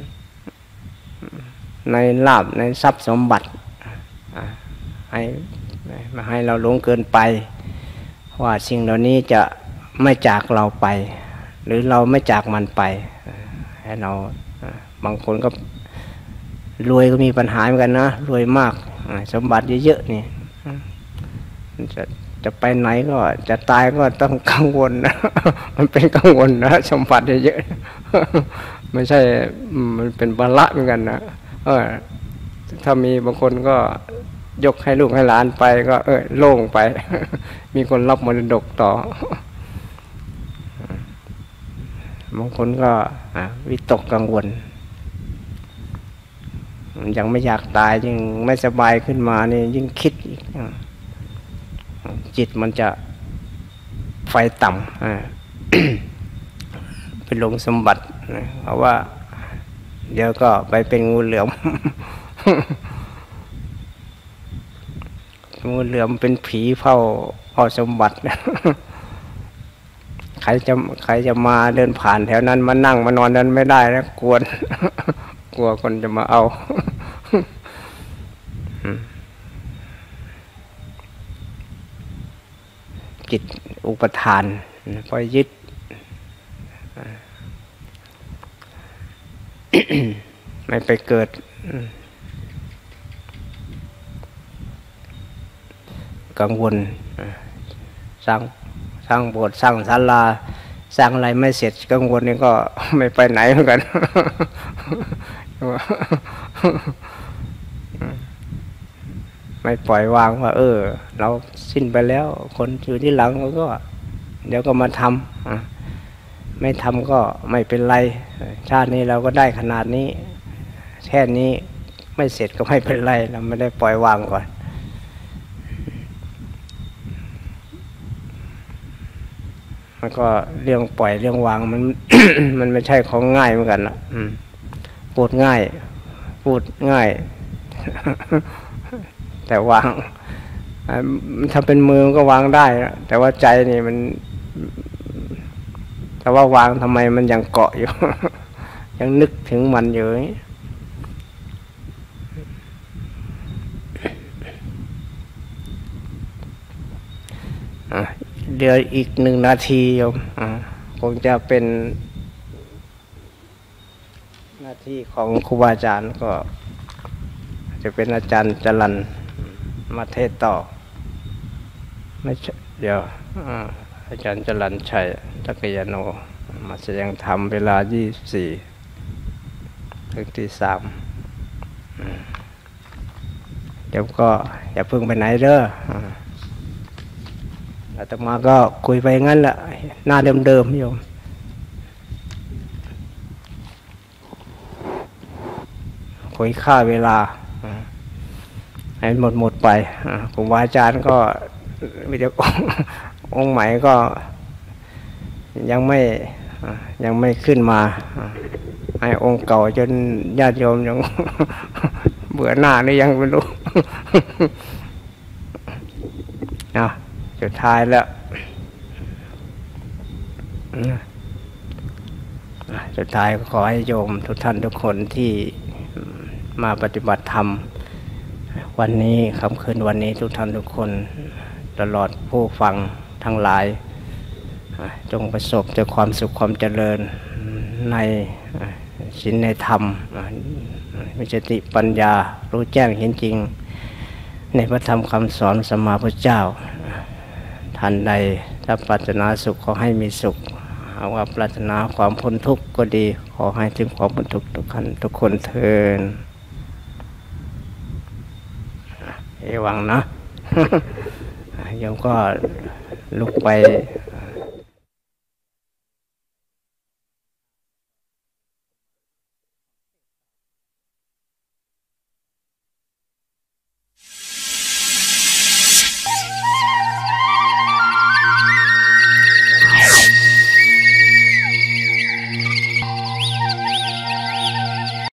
ในลาภในทรัพย์สมบัติไม่ให้เราหลงเกินไปว่าสิ่งเหล่านี้จะไม่จากเราไปหรือเราไม่จากมันไปให้เราบางคนก็รวยก็มีปัญหาเหมือนกันนะรวยมากสมบัติเยอะๆนี่จะไปไหนก็จะตายก็ต้องกังวลนะ มันเป็นกังวลนะสมบัติเยอะๆไม่ใช่มันเป็นภาระเหมือนกันนะถ้ามีบางคนก็ยกให้ลูกให้หลานไปก็โล่งไป มีคนรับมรดกต่อบางคนก็วิตกกังวลยังไม่อยากตายยิ่งไม่สบายขึ้นมานี่ยิ่งคิดอีกจิตมันจะไฟต่ำ เป็นหลงสมบัติเพราะว่าเดี๋ยวก็ไปเป็นงูเหลือม งูเหลือมเป็นผีเฝ้าสมบัติ ใครจะมาเดินผ่านแถวนั้นมานั่งมานอนนั้นไม่ได้นะกวน กลัวคนจะมาเอา จิตอุปทานพอยึด ไม่ไปเกิดกังวลสร้างโบสถ์สร้างศาลาสร้างอะไรไม่เสร็จกังวลนี่ก็ไม่ไปไหนเหมือนกัน ไม่ปล่อยวางว่าเราสิ้นไปแล้วคนอยู่ที่หลังเราก็เดี๋ยวก็มาทำไม่ทำก็ไม่เป็นไรชาตินี้เราก็ได้ขนาดนี้แค่นี้ไม่เสร็จก็ไม่เป็นไรเราไม่ได้ปล่อยวางก่อนมันก็เรื่องปล่อยเรื่องวางมัน มันไม่ใช่ของง่ายเหมือนกันนะพูดง่ายแต่วางถ้าเป็นมือมันก็วางได้แต่ว่าใจนี่มันแต่ว่าวางทำไมมันยังเกาะอยู่ ยังนึกถึงมันอยู่เดี๋ยวอีก1 นาทีโยมคงจะเป็นหน้าที่ของครูบาอาจารย์ก็จะเป็นอาจารย์จรัญมาเทศต่อไม่ใช่เดี๋ยวอาจารย์จรัญชัยจักรยานโนมาแสดงธรรมเวลา 24 ถึง 3 เดี๋ยวก็อย่าเพิ่งไปไหนเด้ออาตมาก็คุยไปงั้นแหละหน้าเดิมๆโยมคุยฆ่าเวลาให้หมดไปครูบาอาจารย์ก็วิทยาองค์ใหม่ก็ยังไม่ขึ้นมาให้องค์เก่าจนญาติโยมยัง เบื่อหน้าหรือยังไม่รู้ สุดท้ายแล้วสุดท้ายก็ขอให้โยมทุกท่านทุกคนที่มาปฏิบัติธรรมวันนี้ค่ำคืนวันนี้ทุกท่านทุกคนตลอดผู้ฟังทั้งหลายจงประสบแต่ความสุขความเจริญในศีลในธรรมมีสติปัญญารู้แจ้งเห็นจริงในพระธรรมคำสอนสัมมาพุทธเจ้าท่านใดถ้าปรารถนาสุขขอให้มีสุขหากว่าปรารถนาความพ้นทุกข์ก็ดีขอให้ถึงความพ้นทุกข์ทุกคนเถิดเอวังนะโยมก็ลุกไป